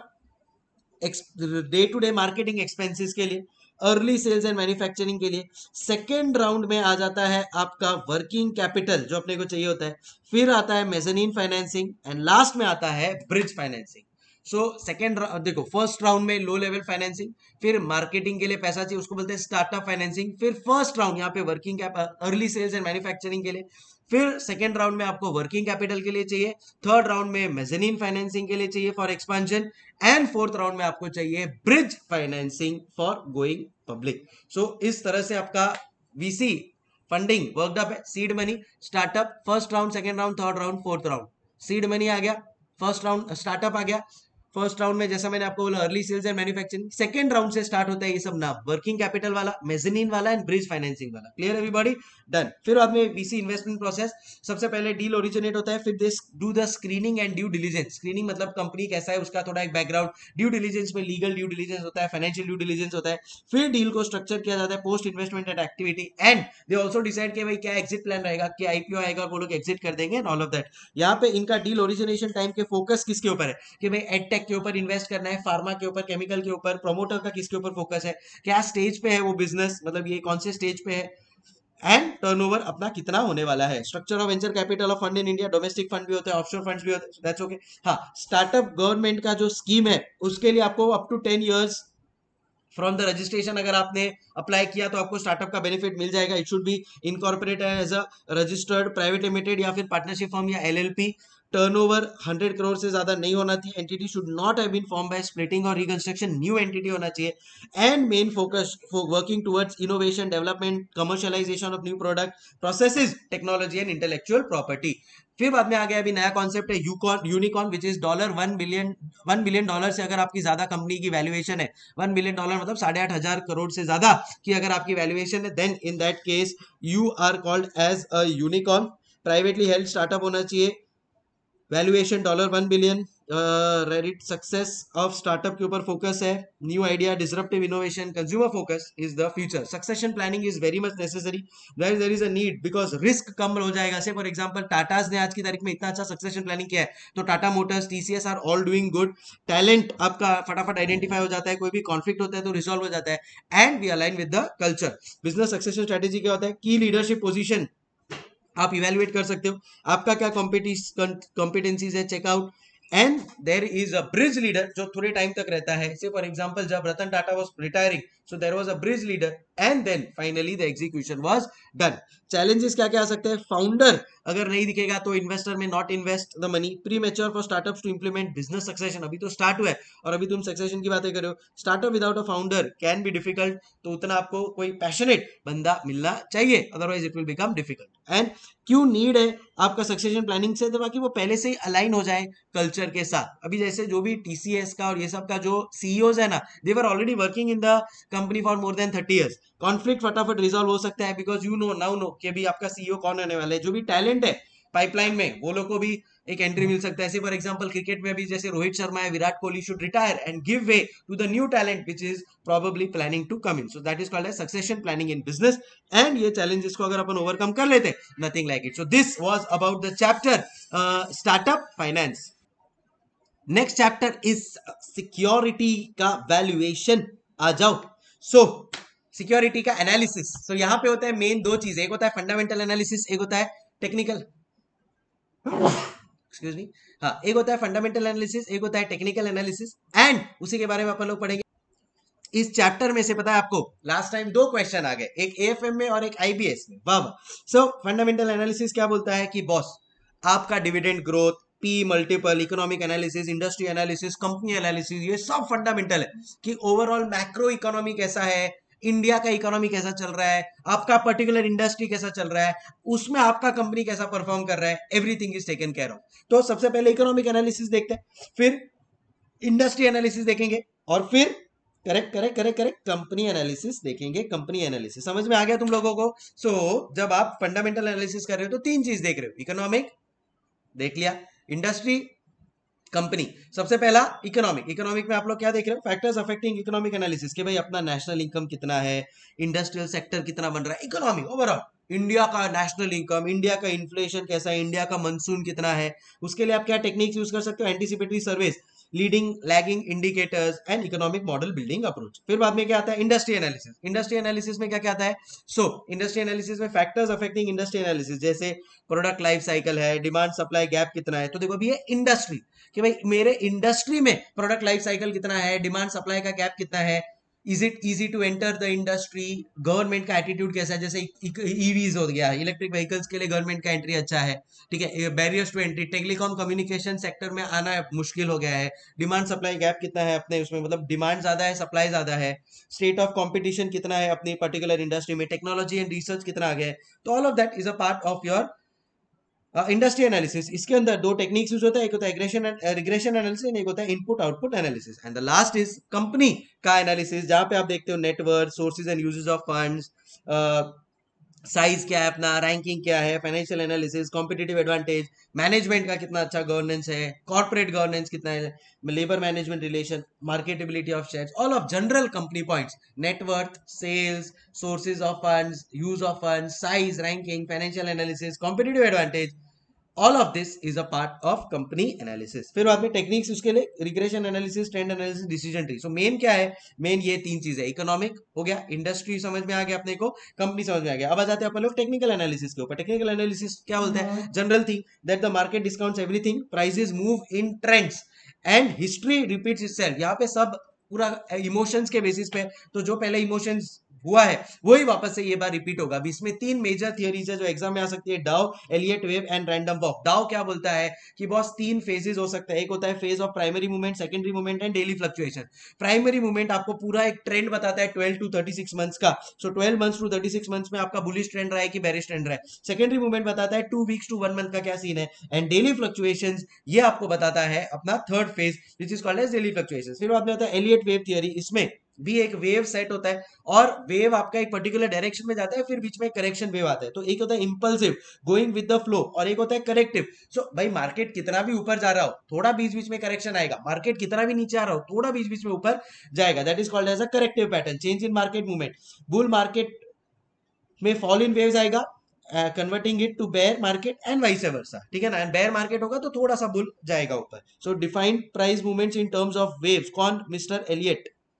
day to day marketing expenses के लिए, अर्ली सेल्स एंड मैन्युफैक्चरिंग के लिए. सेकेंड राउंड में आ जाता है आपका वर्किंग कैपिटल जो अपने को चाहिए होता है. फिर आता है मेजनीन फाइनेंसिंग एंड लास्ट में आता है ब्रिज फाइनेंसिंग. सो सेकेंड देखो, फर्स्ट राउंड में लो लेवल फाइनेंसिंग, फिर मार्केटिंग के लिए पैसा चाहिए उसको बोलते हैं स्टार्टअप फाइनेंसिंग. फिर फर्स्ट राउंड यहाँ पे working early sales and manufacturing के लिए. फिर सेकेंड राउंड में आपको वर्किंग कैपिटल के लिए चाहिए. थर्ड राउंड में मेजनीन फाइनेंसिंग के लिए चाहिए for expansion. And fourth round में आपको चाहिए bridge financing for going public. So इस तरह से आपका वीसी फंडिंग वर्कड अप है. Seed money, startup, first round, second round, third round, fourth round. Seed money आ गया, फर्स्ट राउंड स्टार्टअप आ गया. फर्स्ट राउंड में जैसा मैंने आपको बोला early sales and manufacturing. Second round से स्टार्ट होता है ये सब ना, वर्किंग कैपिटल वाला, मेजनीन वाला एंड ब्रिज फाइनेंसिंग वाला. Clear everybody? डन. फिर बाद में वीसी इन्वेस्टमेंट प्रोसेस. सबसे पहले डील ओरिजिनेट होता है, फिर they do the screening and due diligence. Screening मतलब कंपनी कैसा है उसका थोड़ा एक बैकग्राउंड. ड्यू डिलीजेंस में लीगल ड्यू डिलीजेंस होता है, फाइनेंशियल ड्यू डिलीजेंस होता है. फिर डील को स्ट्रक्चर किया जाता है post investment and activity, and they also decide कि भाई क्या एग्जिट प्लान रहेगा, क्या आईपीओ आएगा और वो लोग एग्जिट कर देंगे एंड ऑल ऑफ दैट. यहाँ पे इनका डील ओरिजिनेशन टाइम के फोकस किसके ऊपर है, कि भाई एडटेक के ऊपर इन्वेस्ट करना है, फार्मा के ऊपर, केमिकल के ऊपर, प्रोमोटर का किसके ऊपर फोकस है, क्या स्टेज पे है वो बिजनेस, मतलब ये कौन से स्टेज पे है, एंड टर्नओवर अपना कितना होने वाला है. Structure of venture capital of fund in India, domestic fund भी होते हैं, ऑफशोर फंड्स भी होते हैं, दैट्स ओके. हाँ, स्टार्टअप गवर्नमेंट का जो स्कीम है उसके लिए आपको up to ten years from the registration अगर आपने अप्लाई किया तो आपको स्टार्टअप का बेनिफिट मिल जाएगा. It should be incorporated as a registered private limited या फिर पार्टनरशिप फर्म या एलएलपी. टर्नओवर हंड्रेड करोड़ से ज्यादा नहीं होना चाहिए. Entity should not have been form by splitting और रिकंस्ट्रक्शन, न्यू एंटिटी होना चाहिए. And main focus for working towards innovation, development, commercialisation of new product, processes, technology and intellectual property. फिर बाद में आ गया अभी नया कॉन्सेप्ट है unicorn, unicorn, which is dollar one billion. One billion dollar से अगर आपकी ज्यादा कंपनी की वैल्यूएशन है, वन बिलियन डॉलर मतलब साढ़े आठ हजार करोड़ से ज्यादा की अगर आपकी वैल्यूएशन है, then in that case you are called as a unicorn. Privately held startup होना चाहिए. Valuation dollar one billion. रेडिट सक्सेस ऑफ स्टार्टअप के ऊपर फोकस है. New idea, disruptive innovation, consumer focus is the future. Succession planning is very much necessary. There there is a need because risk कम हो जाएगा. से फॉर एग्जांपल टाटाज ने आज की तारीख में इतना अच्छा सक्सेशन प्लानिंग किया है, तो Tata Motors, TCS are all doing good. Talent आपका फटाफट आइडेंटिफाई हो जाता है, कोई भी कॉन्फ्लिक्ट होता है तो रिजॉल्व हो जाता है, and we align with the culture. Business succession strategy क्या होता है, की लीडरशिप पोजीशन आप इवेल्युएट कर सकते हो, आपका क्या कॉम्पिटेंसीज है, checkout and there is a bridge leader जो थोड़े टाइम तक रहता है, से फॉर एग्जांपल जब Ratan Tata was retiring, so there was a bridge leader and then finally the execution was done. Challenges क्या क्या आ सकते हैं? फाउंडर अगर नहीं दिखेगा तो investor may not invest the money, premature for startups to implement business succession, अभी तो स्टार्ट हुआ है और अभी तुम सक्सेशन की बातें कर रहे हो। Startup without a founder can be difficult, तो उतना आपको कोई पैशनेट बंदा मिलना चाहिए, otherwise it will become difficult. And क्यों नीड है आपका सक्सेशन प्लानिंग से? तो बाकी वो पहले से ही अलाइन हो जाए कल्चर के साथ। अभी जैसे जो भी टीसीएस का और ये सब का जो सीईओज है ना, they were already working in the company for more than thirty years, conflict फटाफट रिजॉल्व हो सकता है, because you know now no कि भी आपका सीईओ कौन होने वाला है। जो भी टैलेंट है पाइपलाइन में वो लोग को भी एक एंट्री मिल सकता है। ऐसे फॉर एग्जांपल क्रिकेट में भी जैसे रोहित शर्मा है, Virat Kohli should retire and give way to the new talent which is probably planning to come in, so that is called as succession planning in business। and ये challenges को अगर अपन overcome कर लेते, nothing like it। so this was about the chapter uh, startup finance। next chapter is security का valuation। आ जाओ। so security का analysis. So so, यहां पे होता है मेन दो चीजें, एक होता है फंडामेंटल एनालिसिस, एक होता है टेक्निकल एक्सक्यूज मी हाँ एक होता है फंडामेंटल एनालिसिस, एक होता है टेक्निकल एनालिसिस, एंड उसी के बारे में अपन लोग पढ़ेंगे इस चैप्टर में से। पता है आपको लास्ट टाइम दो क्वेश्चन आ गए, एक एएफएम में और एक आईबीएस में। वाह। सो फंडामेंटल एनालिसिस क्या बोलता है कि बॉस आपका dividend growth, P multiple, economic analysis, industry analysis, company analysis, ये सब फंडामेंटल है कि ओवरऑल मैक्रो इकोनॉमी कैसा है, इंडिया का इकोनॉमी कैसा चल रहा है, आपका पर्टिकुलर इंडस्ट्री कैसा चल रहा है, उसमें आपका कंपनी कैसा परफॉर्म कर रहा है, everything is taken care of. तो सबसे पहले इकोनॉमिक एनालिसिस देखते हैं, फिर इंडस्ट्री एनालिसिस देखेंगे, और फिर correct correct correct correct company analysis देखेंगे। कंपनी एनालिसिस समझ में आ गया तुम लोगों को? सो so, जब आप फंडामेंटल एनालिसिस कर रहे हो तो तीन चीज देख रहे हो, इकोनॉमिक देख लिया, इंडस्ट्री, कंपनी। सबसे पहला इकोनॉमिक। इकोनॉमिक में आप लोग क्या देख रहे हो? फैक्टर्स अफेक्टिंग इकोनॉमिक एनालिसिस, कि भाई अपना नेशनल इनकम कितना है, इंडस्ट्रियल सेक्टर कितना बन रहा है, इकोनॉमी ओवरऑल इंडिया का नेशनल इनकम, इंडिया का इन्फ्लेशन कैसा है, इंडिया का मानसून कितना है। उसके लिए आप क्या टेक्निक्स यूज कर सकते हो? Anticipatory surveys, leading lagging indicators and economic model building approach. फिर बाद में क्या आता है? Industry analysis. इंडस्ट्री एनालिसिस में क्या क्या आता है? सो इंडस्ट्री एनालिसिस में फैक्टर्स अफेक्टिंग इंडस्ट्री एनालिसिस, जैसे प्रोडक्ट लाइफ साइकिल है, डिमांड सप्लाई गैप कितना है। तो देखो अभी ये इंडस्ट्री, कि भाई मेरे इंडस्ट्री में प्रोडक्ट लाइफ साइकिल कितना है, डिमांड सप्लाई का गैप कितना है, is it easy to enter the industry, government का एटीट्यूड कैसा है, जैसे ईवीज हो गया, इलेक्ट्रिक व्हीकल्स के लिए गवर्नमेंट का एंट्री अच्छा है, ठीक है, barriers to entry, telecom communication sector में आना मुश्किल हो गया है, डिमांड सप्लाई गैप कितना है अपने उसमें, मतलब डिमांड ज्यादा है सप्लाई ज्यादा है, स्टेट ऑफ कॉम्पिटिशन कितना है अपनी पर्टिकुलर इंडस्ट्री में, टेक्नोलॉजी एंड रिसर्च कितना आ गया है। तो all of that is a part of your industry analysis. इसके अंदर दो टेक्निक्स यूज होता है, एक होता है रिग्रेशन रिग्रेशन एनालिसिस, एक होता है input output analysis, and the last is company का एनालिसिस, जहां पे आप देखते हो network, sources and uses of funds, size क्या है अपना, रैंकिंग क्या है, financial analysis, competitive advantage, management का कितना अच्छा गवर्नेंस है, कॉर्पोरेट गवर्नेंस कितना है, labour management relation, marketability of shares, all of general company points, net worth, sales, sources of funds, use of funds, size, ranking, financial analysis, competitive advantage, all of this is a part of company analysis. फिर बाद में techniques उसके लिए regression analysis, trend analysis, decision tree. So main क्या है? Main ये तीन चीज है, इकोनॉमिक हो गया, इंडस्ट्री समझ में आ गया अपने को, कंपनी समझ में आ गया। अब आ जाते हैं अपन लोग टेक्निकल एनालिसिस के ऊपर। टेक्निकल एनालिसिस क्या बोलते हैं? General thing that the market discounts everything, prices move in trends and history repeats itself. यहाँ पे सब पूरा इमोशंस के बेसिस पे, तो जो पहले इमोशंस हुआ है वही वापस से ये बार रिपीट होगा। अभी इसमें तीन मेजर थियरीज है जो एग्जाम में आ सकती है, Dow, Elliott wave and random walk. Dow क्या बोलता है कि बॉस तीन फेजेस हो सकते हैं, एक होता है phase of primary movement, secondary movement and daily fluctuation. Primary movement आपको पूरा एक ट्रेंड बताता है twelve to thirty six months का, so twelve months to thirty six months में आपका बुलिश ट्रेंड रहा है कि बेरिश ट्रेंड रहा है। सेकेंडरी मूवमेंट बताता है two weeks to one month का क्या सीन है, एंड डेली फ्लक्चुएशंस ये आपको बताता है अपना third phase which is called as daily fluctuations. फिर बाद में होता है एलियट वेव थियरी, इसमें भी एक वेव सेट होता है और वेव आपका एक पर्टिकुलर डायरेक्शन में जाता है, फिर बीच में करेक्शन वेव आता है। तो एक होता है impulsive, going with the flow, और एक होता है करेक्टिव। सो so, भाई मार्केट कितना भी ऊपर जा रहा हो, थोड़ा बीच बीच में करेक्शन आएगा, मार्केट कितना भी नीचे आ रहा हो, थोड़ा बीच बीच में ऊपर जाएगा, that is called as a corrective pattern, change in market movement. Bull market में फॉल इन वेव्स आएगा, converting it to bear market and vice versa, ठीक है ना। एंड बेयर मार्केट होगा तो थोड़ा सा बुल जाएगा ऊपर। So defined price movements in terms of waves, कौन? Mister Elliott.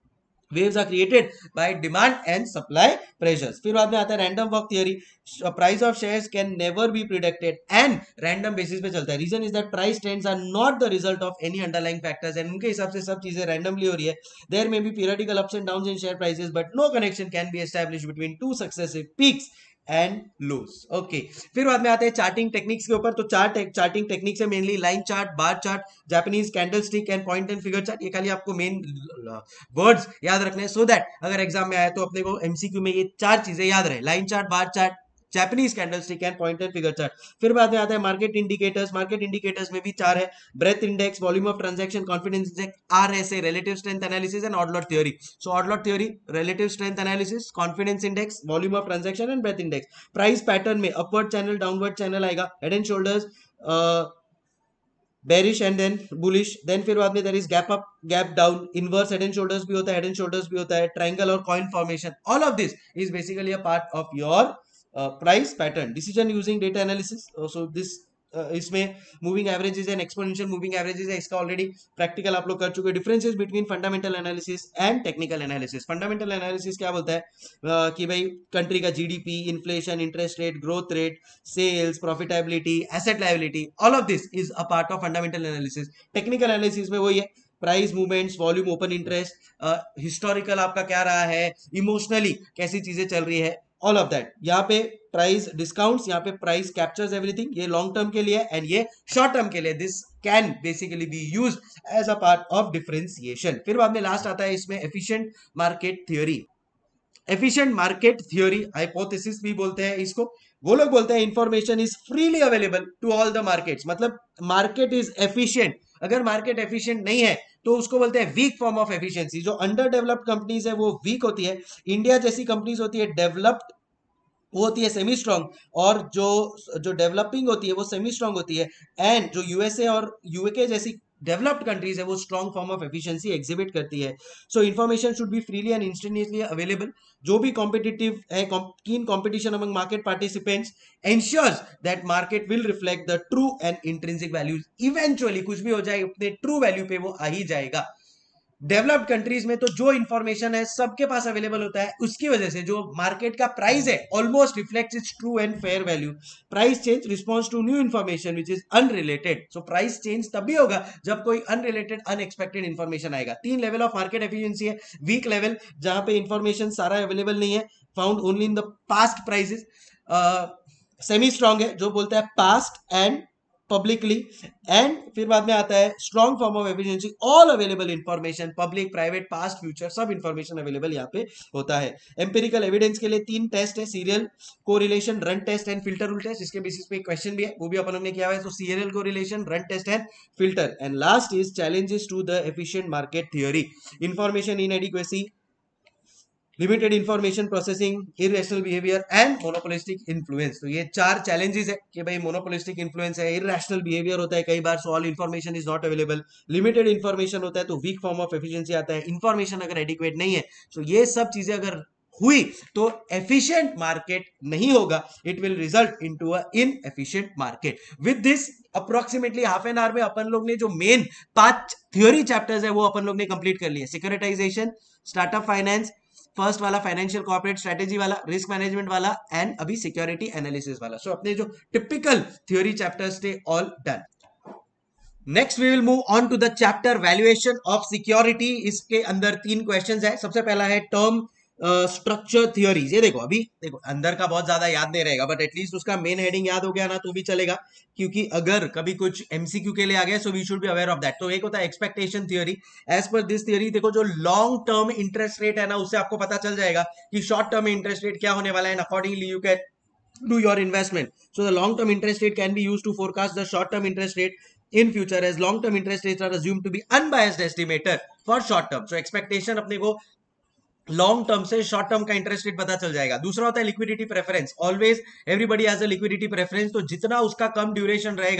waves are created by demand and supply pressures. फिर बाद में आता है random walk theory. Price of shares can never be predicted and random basis पे चलता है. Reason is that price trends are not the result of any underlying factors and उनके हिसाब से सब चीजें randomly हो रही है. There may be periodical ups and downs in share prices but no connection can be established between two successive peaks and lows. Okay, फिर बाद में आते हैं चार्टिंग टेक्निक्स के ऊपर. तो चार्ट चार्टिंग टेक्निक्स है mainly line chart, bar chart, Japanese candlestick and point and figure chart. ये खाली आपको मेन वर्ड्स याद रखने हैं सो दैट अगर एग्जाम में आए तो अपने को एमसीक्यू में ये चार चीजें याद रहे. Line chart, bar chart, Japanese candlestick and point and figure chart. फिर बाद में आता है मार्केट इंडिकेटर्स. मार्केट इंडिकेटर्स में भी चार है: breadth index, volume of transaction, confidence index, RSA relative strength analysis and odd lot theory. So odd lot theory, relative strength analysis, confidence index, volume of transaction and breadth index. Price pattern में upward channel, downward channel आएगा, head and shoulders, bearish and then bullish. Then फिर बाद में there is gap up, gap down, inverse head and shoulders भी होता है, head and shoulders भी होता है, ट्रायंगल और coin formation. All of this is basically a part of your price pattern. Decision using data analysis. So this इसमें moving averages and exponential moving averages है, इसका ऑलरेडी प्रैक्टिकल आप लोग कर चुके हैं. Differences between fundamental analysis and technical analysis. Fundamental analysis क्या बोलता है uh, कि भाई कंट्री का GDP, inflation, interest rate, growth rate, sales, profitability, asset liability, all of this is a part of fundamental analysis. Technical analysis में वही है, price movements, volume, open interest, historical आपका क्या रहा है, इमोशनली कैसी चीजें चल रही है, ऑल ऑफ दैट. यहाँ पे प्राइस डिस्काउंट्स, यहाँ पे प्राइस कैप्चर्स एवरीथिंग. ये लॉन्ग टर्म के लिए एंड ये शॉर्ट टर्म के लिए. This can basically be used as a part of differentiation. फिर बाद में लास्ट आता है इसमें efficient market theory. Efficient market theory hypothesis भी बोलते हैं इसको. वो लोग बोलते हैं information is freely available to all the markets. मतलब मार्केट इज एफिशिएंट. अगर मार्केट एफिशिएंट नहीं है तो उसको बोलते हैं वीक फॉर्म ऑफ एफिशिएंसी. जो अंडर डेवलप्ड कंपनीज है वो वीक होती है, इंडिया जैसी कंपनीज होती है डेवलप्ड, वो होती है सेमी स्ट्रांग, और जो जो डेवलपिंग होती है वो सेमी स्ट्रांग होती है. एंड जो यूएसए और यूके जैसी डेवलप्ड कंट्रीज है वो strong form of efficiency exhibit करती है. So information should be freely and instantaneously available. जो भी कॉम्पिटिटिव है, keen competition among market participants ensures that market will reflect the true and intrinsic values. Eventually कुछ भी हो जाए अपने ट्रू वैल्यू पे वो आ ही जाएगा. डेवलप्ड कंट्रीज में तो जो इंफॉर्मेशन है सबके पास अवेलेबल होता है, उसकी वजह से जो मार्केट का प्राइस है almost reflects its true and fair value. Price change response to new information which is unrelated. So price change तभी होगा जब कोई अनरिलेटेड अनएक्सपेक्टेड इंफॉर्मेशन आएगा. तीन लेवल ऑफ मार्केट एफिशिएंसी है. वीक लेवल जहां पे इंफॉर्मेशन सारा अवेलेबल नहीं है, found only in the past prices. Semi strong है जो बोलता है पास्ट एंड पब्लिकली. एंड फिर बाद में आता है strong form of efficiency, all available information, public, private, past, future, सब इंफॉर्मेशन अवेलेबल यहाँ पे होता है. एम्पिरिकल एविडेंस के लिए तीन टेस्ट है: serial correlation, run test and filter rule test. इसके बेसिस पे क्वेश्चन भी है, वो भी अपन लोगों ने किया हुआ है. तो serial correlation, run test and filter. And last is challenges to the efficient market theory. Information inadequacy, limited information processing, irrational behaviour and monopolistic influence. तो ये चार चैलेंजेस है कि भाई मोनोपोलिस्टिक इन्फ्लुएंस है, इररेशनल बिहेवियर होता है कई बार, so all information is not available, limited information होता है तो वीक फॉर्म ऑफ एफिशिएंसी आता है, इंफॉर्मेशन अगर एडिक्वेट नहीं है. सो ये सब चीजें अगर हुई तो एफिशिएंट मार्केट नहीं होगा, it will result into a inefficient market. With this approximately half an hour में अपन लोग ने जो मेन पांच थ्योरी चैप्टर्स है वो अपन लोग ने कंप्लीट कर लिए. सिक्योरिटाइजेशन, स्टार्टअप फाइनेंस, फर्स्ट वाला फाइनेंशियल कॉर्पोरेट स्ट्रेटेजी वाला, रिस्क मैनेजमेंट वाला एंड अभी सिक्योरिटी एनालिसिस वाला. सो so, अपने जो टिपिकल थ्योरी चैप्टर्स थे all done. Next we will move on to the chapter valuation of security. इसके अंदर तीन क्वेश्चंस है. सबसे पहला है टर्म स्ट्रक्चर थियोरीज. ये देखो, अभी देखो अंदर का बहुत ज्यादा याद नहीं रहेगा बट एटलीस्ट उसका मेन हेडिंग याद हो गया ना तो भी चलेगा, क्योंकि अगर कभी कुछ एमसीक्यू के लिए आ गया so we should be aware of that. तो एक होता है expectation theory. As per this theory देखो जो लॉन्ग टर्म इंटरेस्ट रेट है ना उससे आपको पता चल जाएगा कि शॉर्ट टर्म इंटरेस्ट रेट क्या होने वाला है, accordingly you can do your investment. So the long term interest rate can be used to forecast the short term interest rate in future, as long term interest rates are assumed to be unbiased estimator for short term. So expectation अपने को long term से short term का interest rate पता चल जाएगा. दूसरा होता है liquidity preference. Always everybody has a liquidity preference. तो जितना उसका कम ड्यूरेशन रहेगा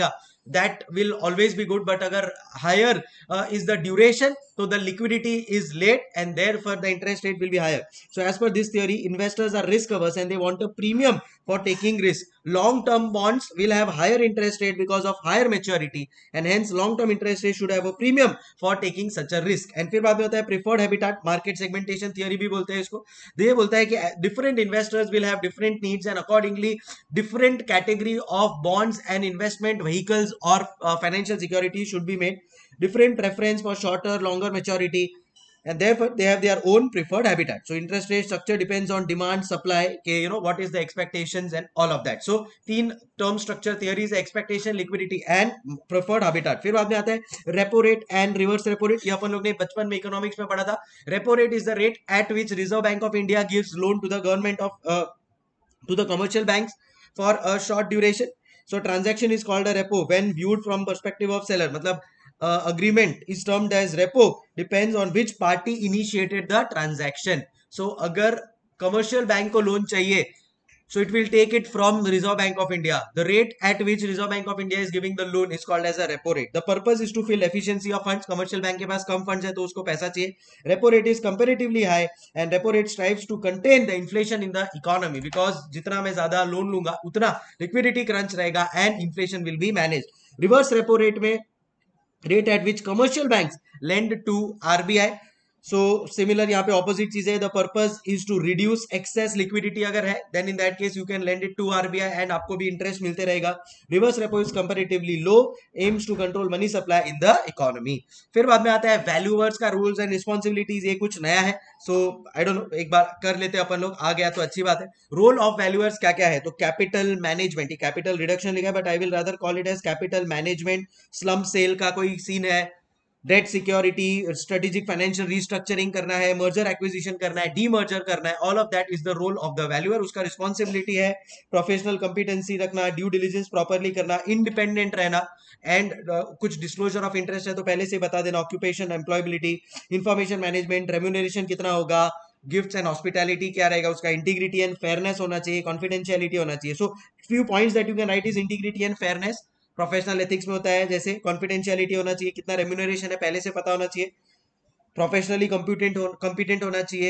that will always be good, but agar higher uh, is the duration, so the liquidity is late and therefore the interest rate will be higher. So as per this theory, investors are risk averse and they want a premium for taking risk. Long term bonds will have higher interest rate because of higher maturity, and hence long term interest rate should have a premium for taking such a risk. And फिर बाद में होता है preferred habitat, market segmentation theory भी बोलते हैं इसको. ये बोलता है कि different investors will have different needs and accordingly different category of bonds and investment vehicles or uh, financial securities should be made. Different preference for shorter, longer maturity, and therefore they have their own preferred habitat. So interest rate structure depends on demand, supply, okay, you know what is the expectations and all of that. So तीन term structure theories है, expectation, liquidity and preferred habitat. फिर बाद में आता है repo rate and reverse repo rate. ये अपन लोग ने बचपन में इकोनॉमिक्स में पढ़ा था. Repo rate is the rate at which Reserve Bank of India gives loan to the government of uh, to the commercial banks for a short duration. So transaction is called a repo when viewed from perspective of seller. मतलब uh, agreement is termed as repo depends on which party initiated the transaction. So अगर commercial bank को loan चाहिए, so it will take it from the Reserve Bank of India. The rate at which Reserve Bank of India is giving the loan is called as a repo rate. The purpose is to fill efficiency of funds. Commercial bank के पास कम funds है तो उसको पैसा चाहिए. Repo rate is comparatively high and repo rate strives to contain the inflation in the economy because जितना मैं ज्यादा loan लूंगा उतना liquidity crunch रहेगा and inflation will be managed. Reverse repo rate में rate at which commercial banks lend to R B I. So similar यहाँ पे opposite चीज है. The purpose is to reduce excess liquidity अगर है then in that case you can lend it to RBI and आपको भी interest मिलते रहेगा. Reverse repo is comparatively low, aims to control money supply in the economy. फिर बाद में आता है वैल्यूअर्स का रूल्स एंड रिस्पॉन्सिबिलिटीज. ये कुछ नया है, सो आई डोंट नो, एक बार कर लेते हैं अपन लोग. आ गया तो अच्छी बात है. रोल ऑफ वैल्यूअर्स क्या क्या है, तो कैपिटल मैनेजमेंट. कैपिटल रिडक्शन लिखा है but I will rather call it as capital management. Slump sale का कोई सीन है, debt security, strategic financial restructuring करना है, मर्जर एक्विजिशन करना है, डीमर्जर करना है, all of that is the role of the valuer. उसका रिस्पॉन्सिबिलिटी है प्रोफेशनल कंपिटेंसी रखना, ड्यू डिलिजेंस प्रॉपरली करना, इंडिपेंडेंट रहना एंड uh, कुछ डिस्क्लोजर ऑफ इंटरेस्ट है तो पहले से बता देना. Occupation, employability, information management, remuneration कितना होगा, गिफ्ट्स एंड हॉस्पिटैलिटी क्या रहेगा उसका, इंटीग्रिटी एंड फेयरनेस होना चाहिए, कॉन्फिडेंशियलिटी होना चाहिए. So few points that you can write is integrity and fairness. Professional ethics में होता है जैसे कॉन्फिडेंशियलिटी होना चाहिए, कितना रेम्यूनरेशन है पहले से पता होना चाहिए, प्रोफेशनली कंप्यूटेंट कंपिटेंट होना चाहिए,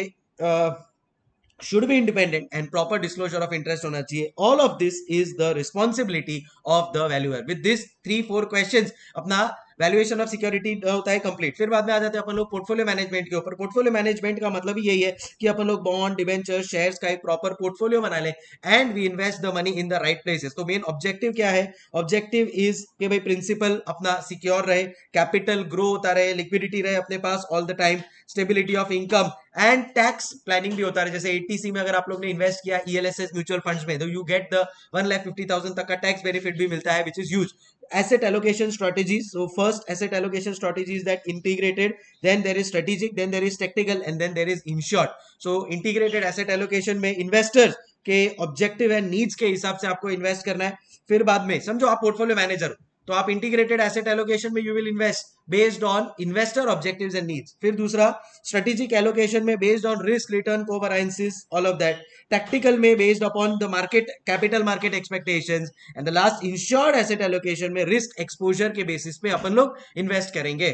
should be independent and proper disclosure of interest होना चाहिए. All of this is the responsibility of the valuer. With this three four questions अपना वैल्यूएशन ऑफ सिक्योरिटी होता है कंप्लीट. फिर बाद में आ जाते हैं अपन लोग पोर्टफोलियो मैनेजमेंट के ऊपर. पोर्टफोलियो मैनेजमेंट का मतलब ही यही है कि अपन लोग बॉन्ड, डिबेंचर, शेयर्स का एक प्रॉपर पोर्टफोलियो बना लें and we invest the money in the right places. तो मेन ऑब्जेक्टिव क्या है, ऑब्जेक्टिव इज कि भाई प्रिंसिपल अपना सिक्योर रहे, कैपिटल ग्रो होता रहे, लिक्विडिटी रहे अपने पास all the time, stability of income and tax planning भी होता है. जैसे एटीसी में अगर आप लोग ने इन्वेस्ट किया ईएलएसएस म्यूचुअल फंड्स में तो you get the one lakh fifty thousand तक का टैक्स बेनिफिट भी मिलता है which is huge. Asset allocation strategies. So first asset allocation strategy is that integrated, then there is strategic, then there is tactical and then there is insured. So integrated asset allocation में investors के objective and needs के हिसाब से आपको invest करना है. फिर बाद में समझो आप portfolio manager हो तो आप इंटीग्रेटेड एसेट एलोकेशन में you will invest based on investor objectives and needs. फिर दूसरा स्ट्रेटेजिक एलोकेशन में based on risk, return, covariances, all of that. Tactical में based upon the market, capital market expectations. And the last insured asset allocation में risk exposure के basis पे अपन लोग invest करेंगे.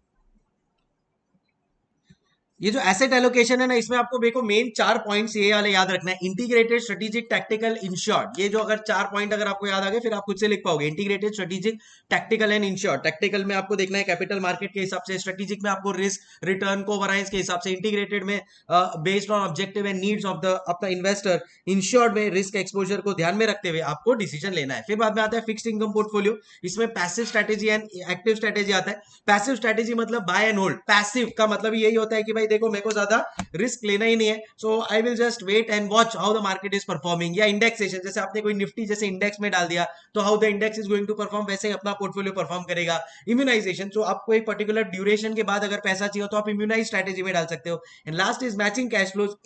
ये जो एसेट एलोकेशन है ना, इसमें आपको देखो मेन चार पॉइंट्स ये वाले याद रखना है. Integrated, strategic, tactical, insured. ये जो अगर चार पॉइंट अगर आपको याद आ गए फिर आप खुद से लिख पाओगे. Integrated, strategic, tactical and insured. Tactical में आपको देखना है कैपिटल मार्केट के हिसाब से, स्ट्रेटेजिक में आपको रिस्क, रिटर्न, कोवेरिएंस के हिसाब से, इंटीग्रेटेड में based on objective and needs of the of the investor, insured में रिस्क एक्सपोजर को ध्यान में रखते हुए आपको डिसीजन लेना है. फिर बाद में आता है फिक्स्ड इनकम पोर्टफोलियो. इसमें passive strategy and active strategy आता है. पैसिव स्ट्रेटेजी मतलब बाय एंड होल्ड. पैसिव का मतलब यही होता है कि भाई देखो मेरे को ज्यादा रिस्क लेना ही नहीं है, so I will just wait and watch how the market is performing. या इंडेक्सेशन, जैसे आपने कोई निफ्टी जैसे इंडेक्स में डाल दिया तो how the index is going to perform, वैसे ही अपना पोर्टफोलियो परफॉर्म करेगा. इम्यूनाइजेशन, तो आपको एक पर्टिकुलर ड्यूरेशन के बाद अगर पैसा चाहिए तो आप इम्यूनाइज स्ट्रेटेजी में डाल सकते हो. And last is matching cash flows. If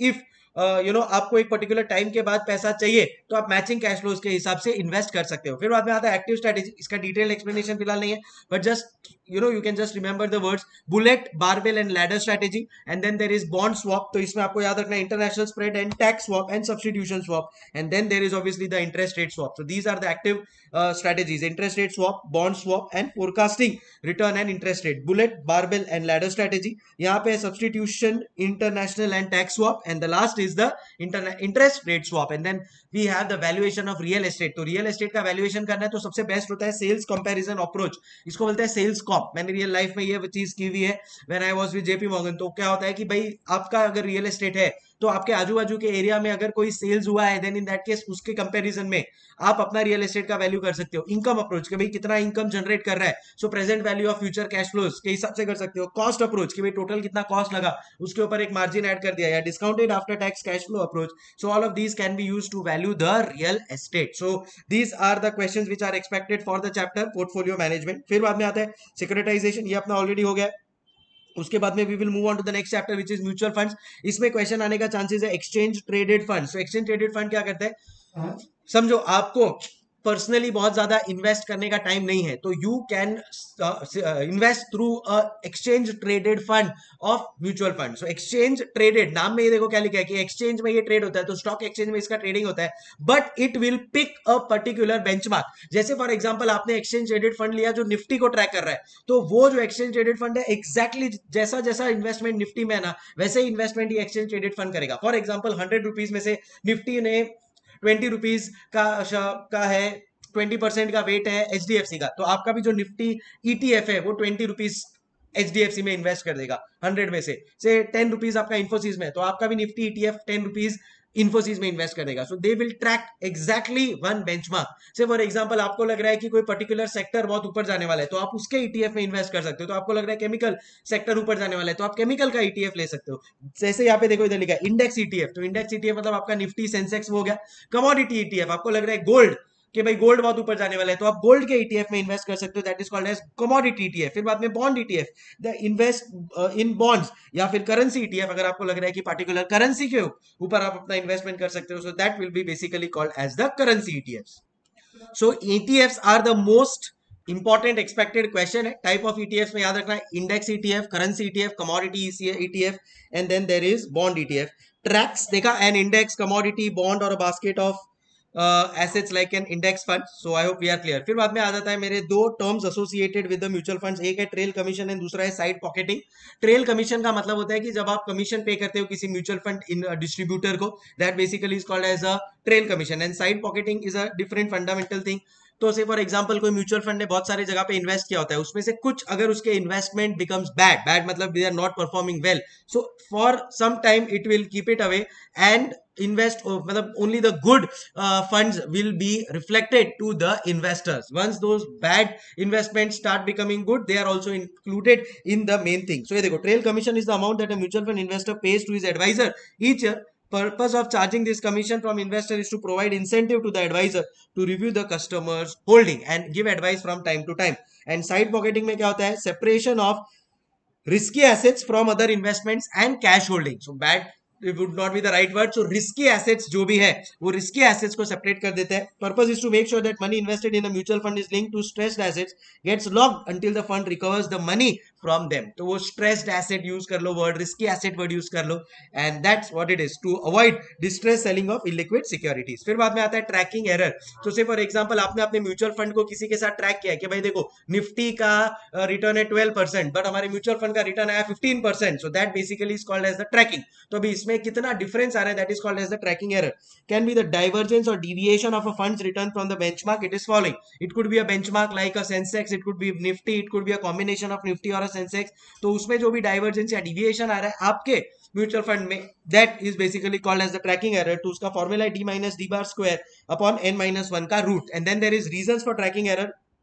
you know आपको एक पर्टिकुलर टाइम के बाद पैसा चाहिए तो आप मैचिंग कैश फ्लोज के हिसाब से इन्वेस्ट कर सकते हो। फिर बाद में आता है एक्टिव स्ट्रेटेजी, इसका डिटेल एक्सप्लेनेशन फिलहाल नहीं है, but just you know you can just remember the words bullet, barbell and ladder strategy. And then there is bond swap, तो इसमें आपको याद रखना है international spread and tax swap and substitution swap. And then there is obviously the interest rate swap. So these are the active strategies, interest rate swap, bond swap and forecasting return and interest rate, bullet, barbell and ladder strategy. यहाँ पे substitution, international and tax swap, and the last is the interest rate swap. And then we have the valuation of real estate. तो real estate का valuation करना है तो सबसे best होता है सेल्स कंपैरिजन अप्रोच, इसको बोलते हैं सेल्स कॉप। मैंने रियल लाइफ में ये चीज की हुई है when I was with JP Morgan. तो क्या होता है कि भाई आपका अगर रियल एस्टेट है तो आपके आजू बाजू के एरिया में अगर कोई सेल्स हुआ है देन इन दैट केस उसके कंपैरिजन में आप अपना रियल एस्टेट का वैल्यू कर सकते हो। इनकम अप्रोच कि भाई कितना इनकम जनरेट कर रहा है, so present value of future cash flows के हिसाब से कर सकते हो। कॉस्ट अप्रोच कि भाई टोटल कितना कॉस्ट लगा उसके ऊपर एक मार्जिन ऐड कर दिया, या discounted after tax cash flow approach. So all of these can be used to value the real estate. So these are the questions which are expected for the chapter portfolio management. फिर बाद में आता है securitisation, ये अपना already हो गया। उसके बाद में we will move on to the next chapter which is mutual funds. इसमें क्वेश्चन आने का चांसेस है exchange traded fund. So exchange traded fund क्या करते हैं, समझो आपको पर्सनली बहुत ज्यादा इन्वेस्ट करने का टाइम नहीं है तो you can invest through exchange traded fund of mutual fund. So exchange traded, नाम में ये देखो क्या लिखा है कि एक्सचेंज में ये ट्रेड होता है, तो स्टॉक एक्सचेंज में इसका ट्रेडिंग होता है, but it will pick a particular benchmark. जैसे फॉर एग्जांपल आपने एक्सचेंज ट्रेडेड फंड लिया जो निफ्टी को ट्रैक कर रहा है, तो वो जो एक्सचेंज ट्रेडेड फंड है एग्जैक्टली exactly जैसा जैसा इन्वेस्टमेंट निफ्टी में है ना वैसे ही इन्वेस्टमेंट ये एक्सचेंज ट्रेडेड फंड करेगा। फॉर एग्जांपल हंड्रेड रुपीज में से निफ्टी ने ट्वेंटी रुपीज का का है, ट्वेंटी परसेंट का वेट है एचडीएफसी का, तो आपका भी जो निफ्टी ईटीएफ है वो ट्वेंटी रुपीज एचडीएफसी में इन्वेस्ट कर देगा हंड्रेड में से से टेन रुपीज आपका इन्फोसिस में, तो आपका भी Nifty ETF ten rupees Infosys में इन्वेस्ट कर देगा। So they will track exactly one benchmark. Say for example आपको लग रहा है कि कोई पर्टिकुलर सेक्टर बहुत ऊपर जाने वाला है तो आप उसके ईटीएफ में इन्वेस्ट कर सकते हो। तो आपको लग रहा है केमिकल सेक्टर ऊपर जाने वाला है तो आप केमिकल का ईटीएफ ले सकते हो। जैसे यहाँ पे देखो इधर लिखा है इंडेक्स ईटीएफ, तो इंडेक्स ईटीएफ मतलब आपका निफ्टी सेंसेक्स हो गया। कमोडिटी ईटीएफ, आपको लग रहा है गोल्ड कि भाई गोल्ड बहुत ऊपर जाने वाला है तो आप गोल्ड के ईटीएफ में इन्वेस्ट कर सकते हो, that is called as commodity ETF. फिर बाद में bond ETF, the invest in bonds, या फिर करेंसी ईटीएफ, अगर आपको लग रहा है कि पर्टिकुलर करेंसी के ऊपर आप अपना इन्वेस्टमेंट कर सकते हो, so that will be basically called as the currency ETF. So ETFs are the most important expected question है। टाइप ऑफ ईटीएफ में याद रखना है index ETF, currency ETF, commodity ETF, and then there is bond ETF. Tracks देखा, an index, commodity, bond और basket of assets like an index fund. So I hope we are clear. फिर बाद में आ जाता है मेरे दो terms associated with the mutual funds, एक है ट्रेल कमीशन एंड दूसरा है साइड पॉकेटिंग। ट्रेल कमीशन का मतलब होता है कि जब आप कमीशन पे करते हो किसी म्यूचुअल फंड इन डिस्ट्रीब्यूटर को, that basically is called as a trail commission, and side pocketing is a different fundamental thing. तो से फॉर एग्जांपल कोई म्यूचुअल फंड ने बहुत सारी जगह पे इन्वेस्ट किया होता है, उसमें से कुछ अगर उसके इन्वेस्टमेंट बिकम्स बैड, बैड मतलब they are not performing well, so for some time it will keep it away and invest or matlab only the good uh, funds will be reflected to the investors. Once those bad investments start becoming good, they are also included in the main thing. So ye dekho, trail commission is the amount that a mutual fund investor pays to his advisor each year. Purpose of charging this commission from investor is to provide incentive to the advisor to review the customer's holding and give advice from time to time. And side pocketing mein kya hota hai, separation of risky assets from other investments and cash holding. So bad it would not be the right word. So risky assets जो भी है वो risky assets को separate कर देते हैं. Purpose is to make sure that money invested in a mutual fund is linked to stressed assets, gets locked until the fund recovers the money from them. तो वो stressed asset use कर लो, word risky asset word use कर लो, and that's what it is to avoid distress selling of illiquid securities. फिर बाद में आता है tracking error. तो say for example आपने अपने म्यूचुअल फंड को किसी के साथ ट्रैक किया कि भाई देखो निफ्टी का रिटर्न है ट्वेल्व परसेंट बट हमारे म्यूचुअल फंड का रिटर्न आया fifteen percent, so that basically is called as the tracking. तो अभी इसमें कितना डिफरेंस आ रहा है, that is called as the tracking error. Can be the divergence और deviation of a fund's return from the benchmark it is following. It could be a benchmark like a Sensex, it could be Nifty, it could be a combination of Nifty और a Sensex. तो उसमें जो भी divergence या deviation आ रहा है आपके mutual fund में, that is basically called as the tracking error. तो उसका फॉर्मूला है D minus D bar square upon N minus one का root, and then there is reasons for tracking error.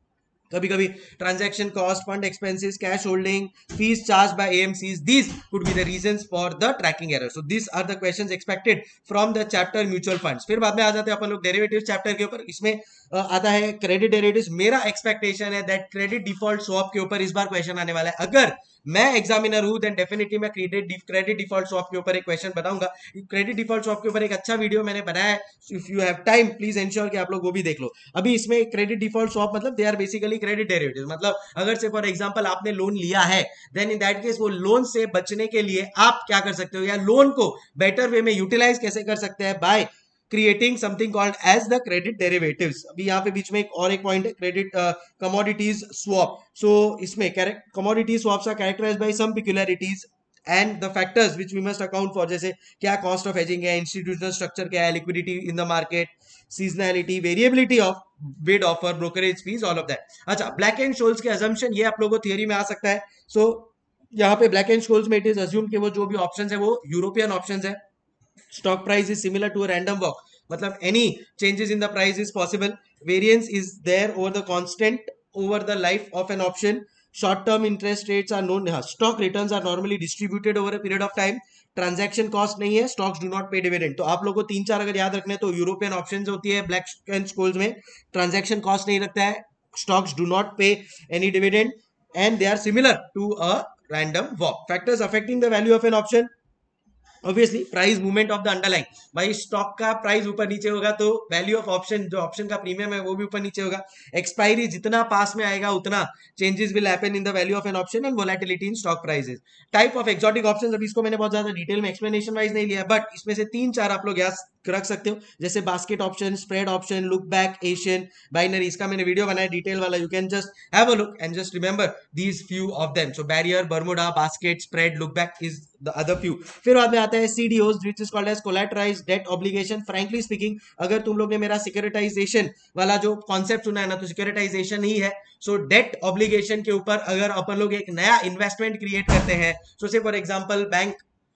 कभी कभी transaction cost, fund expenses, cash holding, fees charge by AMCs, these could be the reasons for the tracking error. So this are the questions expected from the chapter mutual funds. फिर बाद में आ जाते हैं अपन लोग derivative chapter के ऊपर. इसमें uh, आता है क्रेडिट डेरिवेटिव्स. मेरा एक्सपेक्टेशन है दैट क्रेडिट डिफॉल्ट स्वैप के ऊपर इस बार क्वेश्चन आने वाला है. अगर मैं एग्जामिनर हूं देन डेफिनेटली मैं क्रेडिट क्रेडिट डिफॉल्ट स्वैप के ऊपर एक क्वेश्चन बताऊंगा. क्रेडिट डिफॉल्ट स्वैप के ऊपर एक अच्छा वीडियो मैंने बनाया है. If you have time please ensure कि आप लोग वो भी देख लो. अभी इसमें क्रेडिट डिफॉल्ट स्वैप मतलब they are basically credit derivatives. मतलब अगर से फॉर एग्जांपल आपने लोन लिया है देन इन दैट केस वो लोन से बचने के लिए आप क्या कर सकते हो या लोन को बेटर वे में यूटिलाइज कैसे कर सकते हैं by creating something called as the credit derivatives. अभी यहाँ पे बीच में एक और एक पॉइंट है क्रेडिट कमोडिटीज स्वैप. सो इसमें commodity swaps are characterized by some peculiarities and the factors which we must account for. जैसे क्या कॉस्ट ऑफ हेजिंग है, इंस्टीट्यूशनल स्ट्रक्चर क्या है, liquidity in the market, seasonality, variability of bid offer, brokerage fees, all of that. अच्छा, Black and Scholes के assumption ये आप लोगों को थियरी में आ सकता है. सो so, यहाँ पे ब्लैक एंड शोल्स में इट इज अज्यूम कि वो जो भी ऑप्शंस है वो यूरोपियन ऑप्शंस है. Stock price is similar to a random walk. मतलब any changes in the price is possible. Variance is there over the constant over the life of an option. Short term interest rates are known. Stock returns are normally distributed over a period of time. Transaction cost नहीं है. Stocks do not pay dividend. तो आप लोगों को तीन चार अगर याद रखने तो यूरोपियन ऑप्शन होती है ब्लैक एंड स्कोल्स में ट्रांजैक्शन कॉस्ट नहीं रखता है. Stocks do not pay any dividend and they are similar to a random walk. Factors affecting the value of an option obviously price movement of the underline. भाई stock का price ऊपर नीचे होगा तो value of option जो option का premium है वो भी ऊपर नीचे होगा. एक्सपायरी जितना पास में आएगा उतना changes will happen in the value of an option and volatility in stock prices. Type of exotic options, अभी इसको मैंने बहुत ज्यादा डिटेल में एक्सप्लेनेशन वाइज नहीं लिया बट इसमें से तीन चार आप लोग याद रख सकते हो. जैसे basket option, spread option, look back, Asian, binary. इसका मैंने वीडियो बनाया डिटेल वाला. You can just have a look and just remember these few of them. So barrier, Bermuda, basket, spread, look back is the other few. फिर बाद में आता है C D Os which is called as collateralized debt obligation. frankly speaking अगर तुम लोग ने मेरा सिक्योरिटाइजेशन वाला जो कॉन्सेप्ट सुना है ना तो सिक्योरिटाइजेशन ही है. सो डेट ऑब्लिगेशन के ऊपर अगर अपन लोग एक नया इन्वेस्टमेंट क्रिएट करते हैं, सो से फॉर एग्जांपल बैंक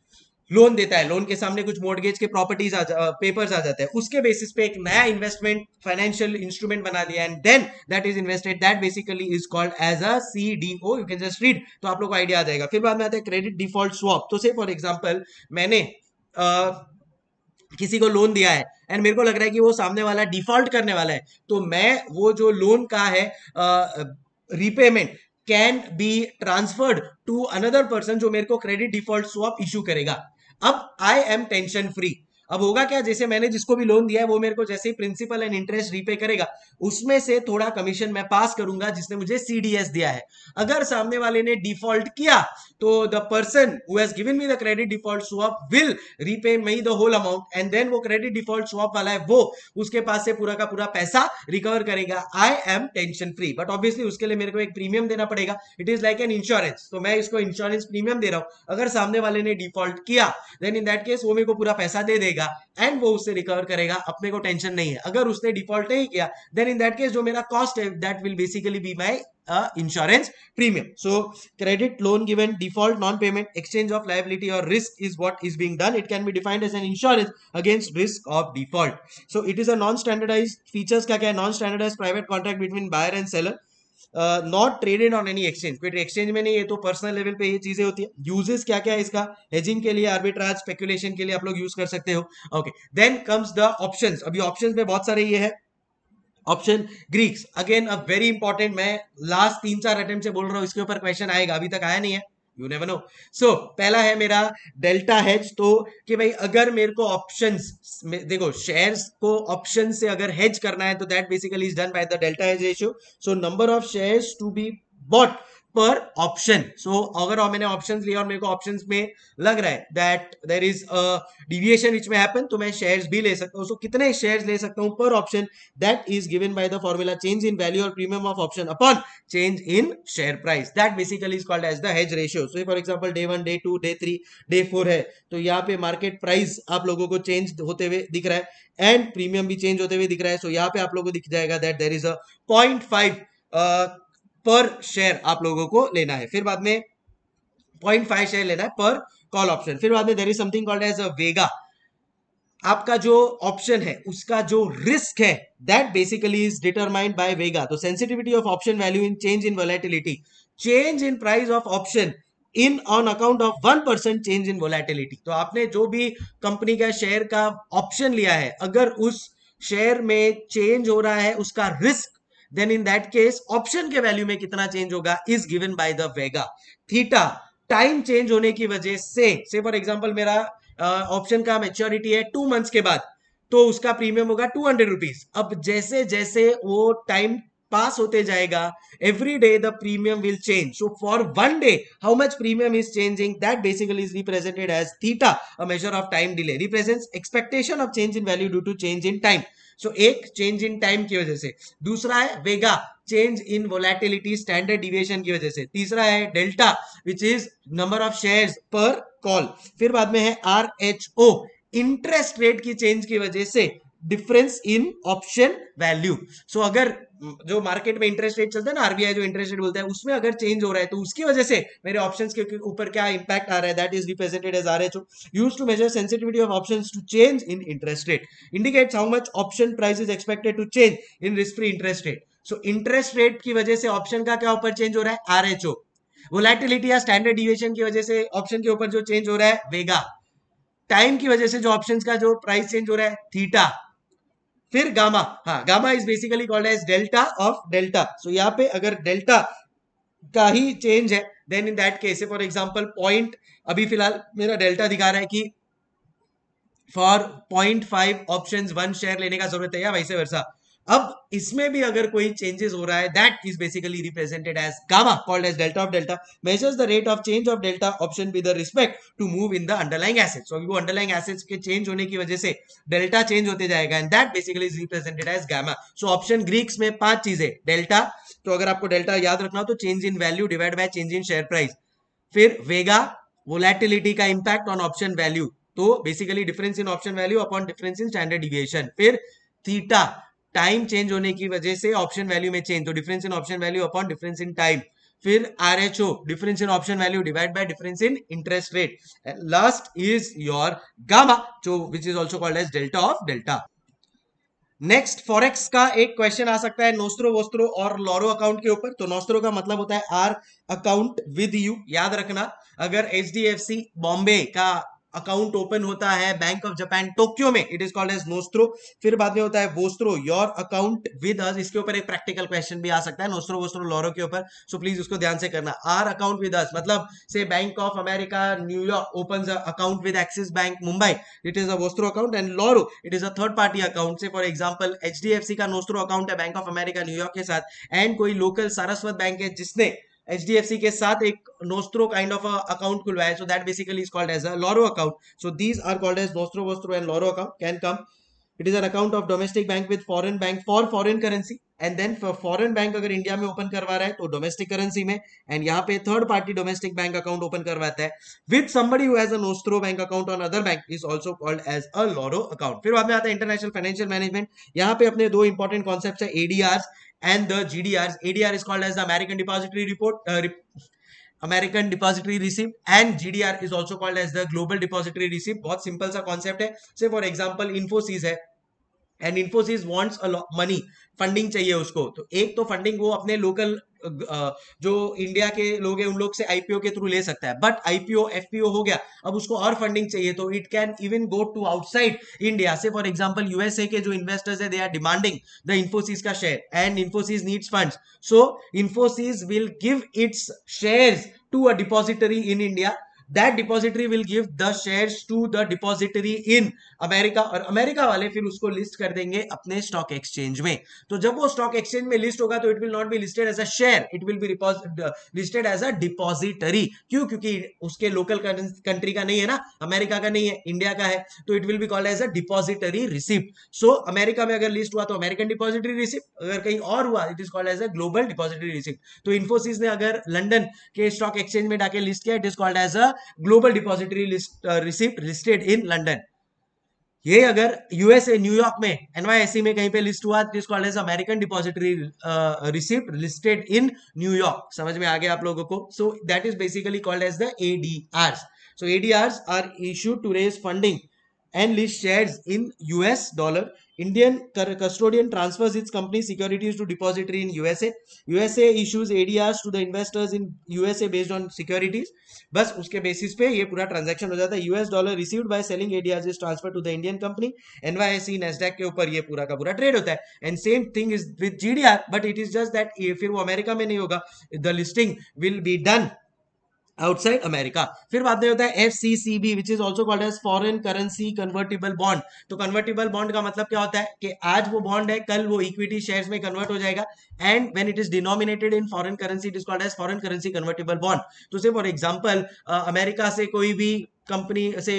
लोन देता है, लोन के सामने कुछ मॉर्गेज के प्रॉपर्टीज आ जा, पेपर्स आ जाते हैं, उसके बेसिस पे एक नया इन्वेस्टमेंट फाइनेंशियल इंस्ट्रूमेंट बना दिया and then that is invested. That basically is called as a CDO. You can just read तो आप लोग को आइडिया आ जाएगा. फिर बाद में आता है क्रेडिट डिफॉल्ट स्वैप. तो से फॉर एग्जांपल मैंने आ, किसी को लोन दिया है एंड मेरे को लग रहा है कि वो सामने वाला डिफॉल्ट करने वाला है, तो मैं वो जो लोन का है repayment can be transferred to another person जो मेरे को क्रेडिट डिफॉल्ट स्वैप इशू करेगा. अब आई एम टेंशन फ्री. अब होगा क्या, जैसे मैंने जिसको भी लोन दिया है वो मेरे को जैसे ही प्रिंसिपल एंड इंटरेस्ट रीपे करेगा उसमें से थोड़ा कमीशन मैं पास करूंगा जिसने मुझे सीडीएस दिया है. अगर सामने वाले ने डिफॉल्ट किया तो the person who has given me the credit default swap will repay me the whole amount and then वो क्रेडिट डिफॉल्ट स्वैप वाला है वो उसके पास से पूरा का पूरा पैसा रिकवर करेगा. I am tension free. But obviously उसके लिए मेरे को एक प्रीमियम देना पड़ेगा. It is like an insurance. तो मैं इसको इंश्योरेंस प्रीमियम दे रहा हूं. अगर सामने वाले ने डिफॉल्ट किया देन इन दैट केस वो मेरे को पूरा पैसा दे देगा एंड वो उससे रिकवर करेगा. अपने को टेंशन नहीं है. अगर उसने डिफॉल्ट नहीं किया देन इन दैट केस जो मेरा कॉस्ट है that will basically be my insurance premium. So credit loan given default non payment exchange of liability और risk is what is being done. It can be defined as an insurance against risk of default. So it is a non standardized. Features क्या क्या है, non standardized private contract between buyer and seller, not traded on any exchange. कोई exchange में नहीं है तो personal level पे ये चीजें होती है. यूजेस क्या क्या है इसका, हेजिंग के लिए, आर्बिट्राज, स्पेकुलेशन के लिए आप लोग यूज कर सकते हो. Okay, then comes the options. अभी ऑप्शंस में बहुत सारे ये है. Option Greeks again a very important. मैं लास्ट तीन चार अटेम्प्ट से बोल रहा हूँ इसके ऊपर क्वेश्चन आएगा, अभी तक आया नहीं है. You never know. सो पहला है मेरा डेल्टा हेज. तो कि भाई अगर मेरे को ऑप्शंस देखो शेयर्स को ऑप्शन से अगर हेज करना है तो that basically is done by the delta hedge ratio. So number of shares to be bought per option. So अगर मैंने ऑप्शंस लिया और मेरे को ऑप्शंस में लग रहा है that there is a deviation which में हैपन तो मैं शेयर्स भी ले सकता हूं. सो कितने शेयर्स ले सकता हूं per option that is given by the formula change in value और premium of option upon change in share price. That basically is called as the hedge ratio. So for example day one, day to, day three, day four है तो यहाँ पे market price आप लोगों को change होते हुए दिख रहा है एंड प्रीमियम भी चेंज होते हुए दिख रहा है. सो यहाँ पे आप लोगों को दिख जाएगा that there is a point five पर शेयर आप लोगों को लेना है. फिर बाद में पॉइंट फाइव शेयर लेना है पर कॉल ऑप्शन. फिर बाद में there is something called as a vega. आपका जो ऑप्शन है उसका जो रिस्क है that basically is determined by vega. तो sensitivity of option value in change in volatility, change in price of option in on account of one percent change in volatility. तो आपने जो भी कंपनी का शेयर का option लिया है, अगर उस शेयर में चेंज हो रहा है उसका risk, then in that case option के वैल्यू में कितना चेंज होगा is given by the vega. Theta, time change होने की वजह से, से फॉर एग्जांपल मेरा ऑप्शन uh, का मैच्योरिटी है टू मंथ्स के बाद, तो उसका प्रीमियम होगा टू हंड्रेड रुपीज. अब जैसे जैसे वो टाइम पास होते जाएगा, every day the premium will change. So for one day, how much premium is changing, that basically is represented as theta, a measure of time delay, represents expectation of change in value due to change in time. So एक change in time की वजह से, दूसरा है वेगा, change in volatility standard deviation की वजह से, तीसरा है delta which is number of shares per call, फिर बाद में है R H O, interest rate की चेंज की वजह से difference in option value. So अगर जो मार्केट में इंटरेस्ट रेट चलता है ना, आरबीआई जो इंटरेस्ट रेट बोलता है, उसमें अगर चेंज हो रहा है तो उसकी वजह से मेरे ऑप्शंस के ऊपर क्या इंपैक्ट आ रहा है, that is represented as RHO, used to measure sensitivity of options to change in interest rate, indicates how much option price is expected to change in risk free interest rate. So interest rate की वजह से option का क्या ऊपर change हो रहा है, RHO. Volatility या स्टैंडर्ड डिविएशन की वजह से ऑप्शन के ऊपर जो चेंज हो रहा है, वेगा. टाइम की वजह से जो ऑप्शंस का जो प्राइस चेंज हो रहा है, थीटा. फिर गामा, हाँ, gamma is basically called as delta of delta. So यहाँ पे अगर डेल्टा का ही चेंज है, then in that case for example point, अभी फिलहाल मेरा डेल्टा दिखा रहा है कि for point five option one share लेने का जरूरत है या वैसे वर्सा. अब इसमें भी अगर कोई चेंजेस हो रहा है, that is basically represented as gamma, called as delta of delta, measures the rate of change of delta option with respect to move in the underlying assets. So वो अंडरलाइंग एसेट्स के change होने की वजह से delta change होते जाएगा, and that basically is represented as gamma. So option Greeks में पांच चीजें, डेल्टा, तो अगर आपको डेल्टा याद रखना हो तो change in value divide by change in share price. फिर वेगा, वोलेटिलिटी का इंपैक्ट ऑन ऑप्शन वैल्यू, तो basically difference in option value upon difference in standard deviation. फिर थीटा, टाइम चेंज होने की वजह से ऑप्शन वैल्यू में चेंज, तो difference in option value upon difference in time. फिर RHO, difference in option value divide by difference in interest rate. Last is your gamma, जो विच is also called as delta of delta. Next, forex का एक question आ सकता है nostro vostro और लॉरो account के ऊपर. तो नोस्ट्रो का मतलब होता है आर अकाउंट विद यू. याद रखना, अगर एचडीएफसी बॉम्बे का अकाउंट ओपन होता है बैंक ऑफ जापान टोक्यो में, it is called as nostro. फिर बाद में होता है vostro, your account with us. इसके ऊपर एक प्रैक्टिकल क्वेश्चन भी आ सकता है नोस्ट्रो वोस्ट्रो लॉरो के ऊपर, सो प्लीज उसको ध्यान से करना. आर अकाउंट विद अस मतलब से bank of America New York opens a account with Axis bank Mumbai, it is a vostro account. And loro, it is a third party account. Say for example HDFC का nostro account है bank of America New York के साथ, and कोई local Saraswat bank है जिसने HDFC के साथ एक नोस्ट्रो काइंड ऑफ अकाउंट खुलवाया, so that basically is called as a loro account. So these are called as nostro vostro and loro account can come. It is an account of domestic bank with foreign bank for foreign currency, and then foreign bank अगर India में open करवा रहा है तो domestic currency में, and यहाँ पे third party domestic bank account open करवाता है with somebody who has a nostro bank account on other bank, is also called as a loro account. फिर बाद में आता है इंटरनेशनल फाइनेंशियल मैनेजमेंट. यहाँ पे अपने दो इंपॉर्टेंट कॉन्सेप्ट है, ADR and the G D Rs. A D R is called as the American Depository Report, uh, American Depository Receipt, and G D R is also called as the Global Depository Receipt. बहुत simple सा concept है. Say for example Infosys है, and Infosys wants a money, funding चाहिए उसको. तो एक तो funding वो अपने लोकल जो इंडिया के लोग हैं उन लोग से आईपीओ के थ्रू ले सकता है, बट आईपीओ एफपीओ हो गया, अब उसको और फंडिंग चाहिए तो it can even go to outside India. Say for example USA के जो इन्वेस्टर्स है, they are demanding the Infosys का share, and Infosys needs funds, so Infosys will give its shares to a depository in India. That depository will give the shares to the depository in America, और America वाले फिर उसको list कर देंगे अपने stock exchange में. तो जब वो स्टॉक एक्सचेंज में लिस्ट होगा तो it will not be listed as a share, it will be listed as a depository. क्यों? क्योंकि उसके लोकल कंट्री का नहीं है ना, अमेरिका का नहीं है, इंडिया का है, तो it will be called as a depository receipt. So America में अगर लिस्ट हुआ तो अमेरिकन डिपॉजिटरी रिसिप्ट, अगर कहीं और हुआ it is called as a global depository receipt. तो इन्फोसिस ने अगर लंदन के स्टॉक एक्सचेंज में डाके लिस्ट किया, it is called as a global depository receipt listed in London. ये अगर यूएसए न्यूयॉर्क में एनवाईएसई में कहीं पे लिस्ट हुआ, it is called as American depository receipt listed in New York. समझ में आ गया आप लोगों को? So that is basically called as the ADRs. So ADRs are issued to raise funding and list shares in U S dollar. Indian custodian transfers its company securities to depository in U S A. U S A issues A D Rs to the investors in U S A based on securities. बस उसके basis पे ये पूरा transaction हो जाता है. US dollar received by selling A D Rs is transfer to the Indian company. N Y S E Nasdaq के ऊपर ये पूरा का पूरा ट्रेड होता है. And same thing is with G D R, but it is just that फिर वो अमेरिका में नहीं होगा. The listing will be done outside America. फिर बाद में होता है F C C B, which is also called as foreign currency convertible bond. तो कन्वर्टिबल बॉन्ड का मतलब क्या होता है कि आज वो बॉन्ड है, कल वो इक्विटी शेयर्स में कन्वर्ट हो जाएगा. And when it is denominated in foreign currency it is called as foreign currency convertible bond. तो से फॉर एग्जांपल अमेरिका से कोई भी कंपनी से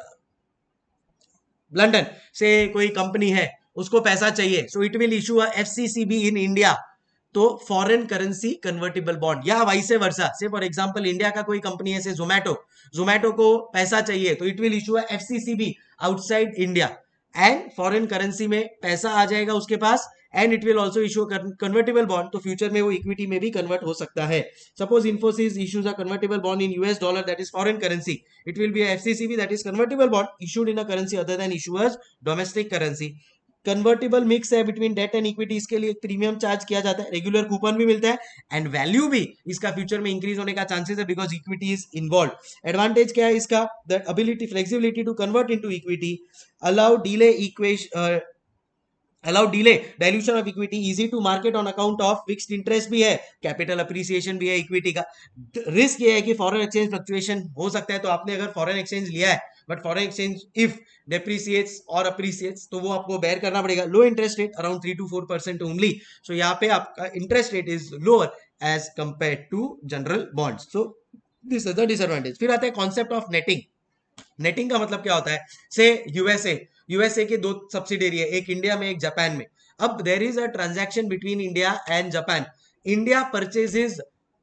लंदन से कोई कंपनी है, उसको पैसा चाहिए, so it will issue a F C C B in India. तो फॉरेन करेंसी कन्वर्टिबल बॉन्ड. या vice versa, say for example India का कोई कंपनी है, से जोमैटो, जोमैटो को पैसा चाहिए तो it will issue a F C C B outside India and foreign currency में पैसा आ जाएगा उसके पास. And it will also issue convertible bond. तो फ्यूचर में वो इक्विटी में भी कन्वर्ट हो सकता है. Suppose Infosys issues a convertible bond in US dollar, that is foreign currency. It will be F C C B, that is convertible bond issued in a currency other than issuers domestic currency. Convertible mix है between debt and equity. इसके लिए premium charge किया जाता है, regular coupon भी मिलता है and value भी इसका फ्यूचर में इंक्रीज होने का चांसेस है because equity is involve. Advantage क्या है इसका? That ability, flexibility to convert into equity, allow delay equation, allow delay dilution of equity, easy to market on account of fixed interest भी है, capital appreciation भी है equity का. Risk ये है कि फॉरेन एक्सचेंज फ्लक्चुएशन हो सकता है. तो आपने अगर फॉरेन एक्सचेंज लिया है but foreign exchange if depreciates और अप्रिसिएट्स तो वो आपको बेयर करना पड़ेगा. Low interest rate around three to four percent only. So यहाँ पे आपका interest rate is lower as compare to general bonds. So this is the disadvantage. फिर आता है कॉन्सेप्ट ऑफ नेटिंग. नेटिंग का मतलब क्या होता है? से यूएसए यूएसए के दो सब्सिडियरी है, एक इंडिया में एक जापान में. अब there is a transaction between India and Japan. India purchases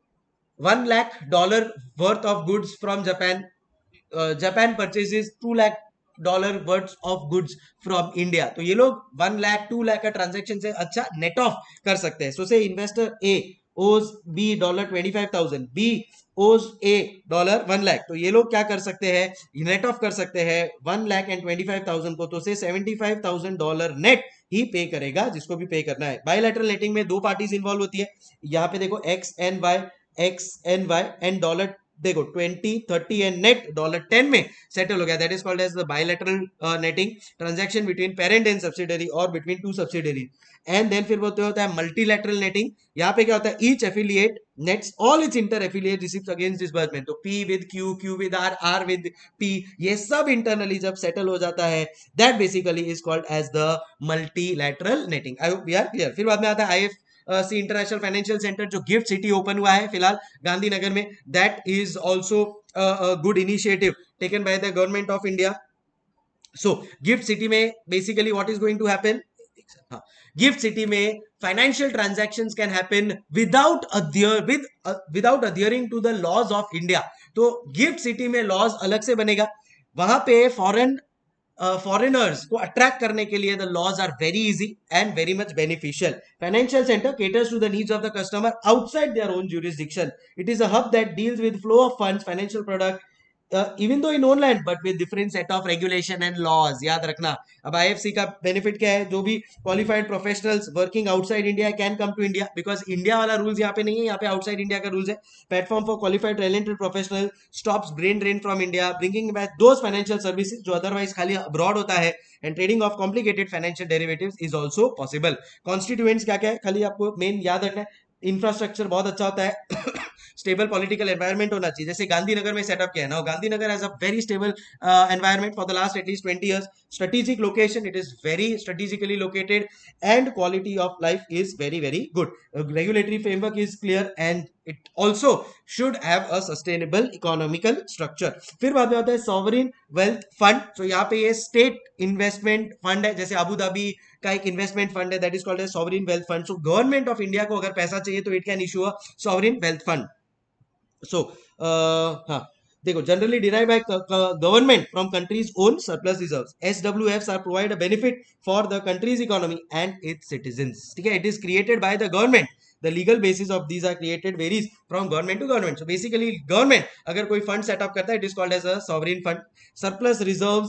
one lakh dollar worth of goods from Japan. Japan purchases two lakh dollar worth of goods from India. तो ये लोग वन लाख टू लाख का ट्रांजेक्शन से अच्छा नेट ऑफ कर सकते हैं. सो से investor A owes B dollar twenty five thousand, B owes A dollar one lakh. तो ये लोग क्या कर सकते हैं? नेट ऑफ कर सकते हैं one lakh and twenty five thousand को. तो से seventy five thousand dollar net ही पे करेगा जिसको भी पे करना है. बायलैटरल नेटिंग में दो पार्टीज इन्वॉल्व होती है. यहाँ पे देखो X and Y, X and Y and dollar देखो twenty thirty and net dollar ten में सेटल हो गया. That is called as the bilateral netting. Transaction between parent and subsidiary और between two subsidiary. And then फिर बोलते होता है multilateral netting. यहाँ पे क्या होता है? Each affiliate nets all its inter affiliate receives against disbursement. तो P with Q, Q with R, R with P, ये सब इंटरनली जब सेटल हो जाता है that basically is called as the multilateral netting. I hope we are clear. फिर बाद में आता है I F C international financial centre जो गिफ्ट सिटी ओपन हुआ है फिलहाल गांधीनगर में. That is also good initiative taken by the government of India. So GIFT City में basically what is going to happen? GIFT City में financial transactions can happen without adhere with without adhering to the laws of India. तो गिफ्ट सिटी में laws अलग से बनेगा. वहां पे foreign foreigners को अट्रैक्ट करने के लिए the laws are very easy and very much beneficial. Financial centre caters to the needs of the customer outside their own jurisdiction. It is a hub that deals with flow of funds, financial product, uh, even though in own land but with different set of regulation and laws. याद रखना. अब I F C का benefit क्या है? जो भी qualified professionals working outside India can come to India because India वाला rules यहाँ पे नहीं है, यहाँ पे आउटसाइड इंडिया का रूल्स है. Platform for qualified talented professional, stops brain drain from India, bringing back those financial services जो अदरवाइज खाली अब्रॉड होता है. And trading of complicated financial derivatives is also possible. Constituents क्या क्या है खाली आपको मेन याद रखना है. इंफ्रास्ट्रक्चर बहुत अच्छा होता है. स्टेबल पॉलिटिकल एनवायरनमेंट होना चाहिए. जैसे गांधीनगर में सेटअप किया है ना, Gandhinagar has a very stable environment for the last at least twenty years. Strategic location, it is very strategically located and quality of life is very very good. Regulatory framework is clear and it also should have a sustainable economical structure. फिर बाद में आता है sovereign wealth fund. तो यहाँ पे ये estate investment fund है, जैसे अबू धाबी का एक इन्वेस्टमेंट फंड है, that is called as sovereign wealth fund. So government of India को अगर पैसा चाहिए तो it can issue a sovereign wealth fund. So हाँ देखो, generally derive by government from country's own surplus reserves. S W Fs are provide a benefit for the country's economy and its citizens. ठीक है, it is created by the government. The legal basis of these are created varies from government to government. So basically government अगर कोई fund set up करता है, it is called as a sovereign fund. Surplus reserves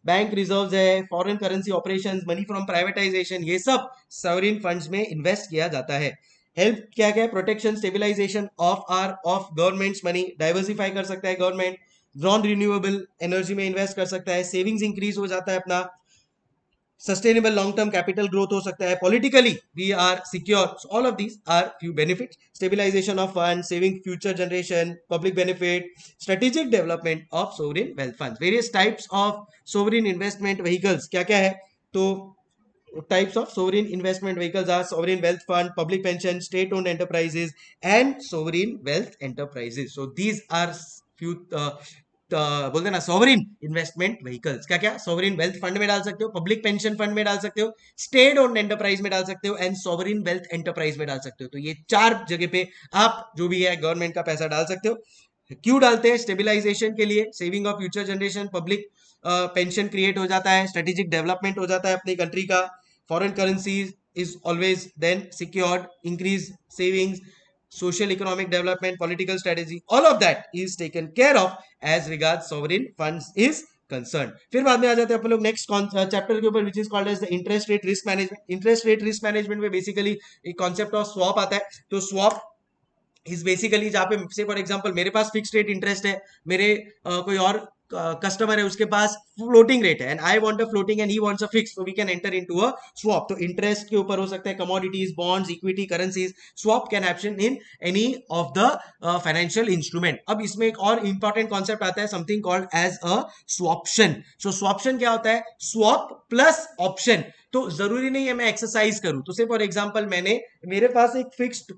bank reserves है, foreign currency operations, money from privatisation, ये सब sovereign funds में invest किया जाता है। हेल्प क्या क्या है? Protection, stabilisation of or of government's money, diversify कर सकता है गवर्नमेंट, नॉन रिन्यूएबल एनर्जी में इन्वेस्ट कर सकता है, सेविंग्स इंक्रीज हो जाता है अपना, sustainable long term capital growth हो सकता है, politically we are secure. All of these are few benefits, stabilisation of fund, saving future generation, public benefit, strategic development of sovereign wealth fund. Various types of sovereign investment vehicles क्या क्या है? तो types of sovereign investment vehicles are sovereign wealth fund, public pension, state owned enterprises and sovereign wealth enterprises. So these are few uh, uh, बोलते ना sovereign investment vehicles. क्या क्या? Sovereign wealth fund में डाल सकते हो, पब्लिक पेंशन फंड में डाल सकते हो, स्टेट ओन्ड एंटरप्राइज में डाल सकते हो एंड सोवरिन वेल्थ एंटरप्राइज में डाल सकते हो। तो ये चार जगह पे आप जो भी है गवर्नमेंट का पैसा डाल सकते हो। क्यों डालते हैं? स्टेबिलाईजेशन के लिए, saving of future generation, public pension create हो जाता है, स्ट्रेटेजिक डेवलपमेंट हो जाता है अपनी कंट्री का, foreign currencies is always then secured, increase savings, social economic development, political strategy, all of that is taken care of as regards sovereign funds is concerned. फिर बाद में आ जाते हैं अपन लोग नेक्स्ट चैप्टर के ऊपर which is called as the interest rate risk management. Interest rate risk management में basically एक कॉन्सेप्ट ऑफ स्वैप आता है। तो स्वैप इज बेसिकली जहाँ पे से फॉर एग्जांपल मेरे पास फिक्स्ड रेट इंटरेस्ट है, मेरे uh, कोई और कस्टमर है उसके पास फ्लोटिंग रेट है and I want a floating and he wants a fix, so we can enter into a swap. तो इंटरेस्ट के ऊपर हो सकता है commodities, bonds, equity, currencies. Swap can happen in any of the financial instrument. अब इसमें एक और इंपॉर्टेंट कॉन्सेप्ट आता है, something called as a swaption. So swaption क्या होता है? Swap plus option. तो जरूरी नहीं है मैं एक्सरसाइज करूं। तो से फॉर एग्जांपल मैंने मेरे पास एक फिक्स्ड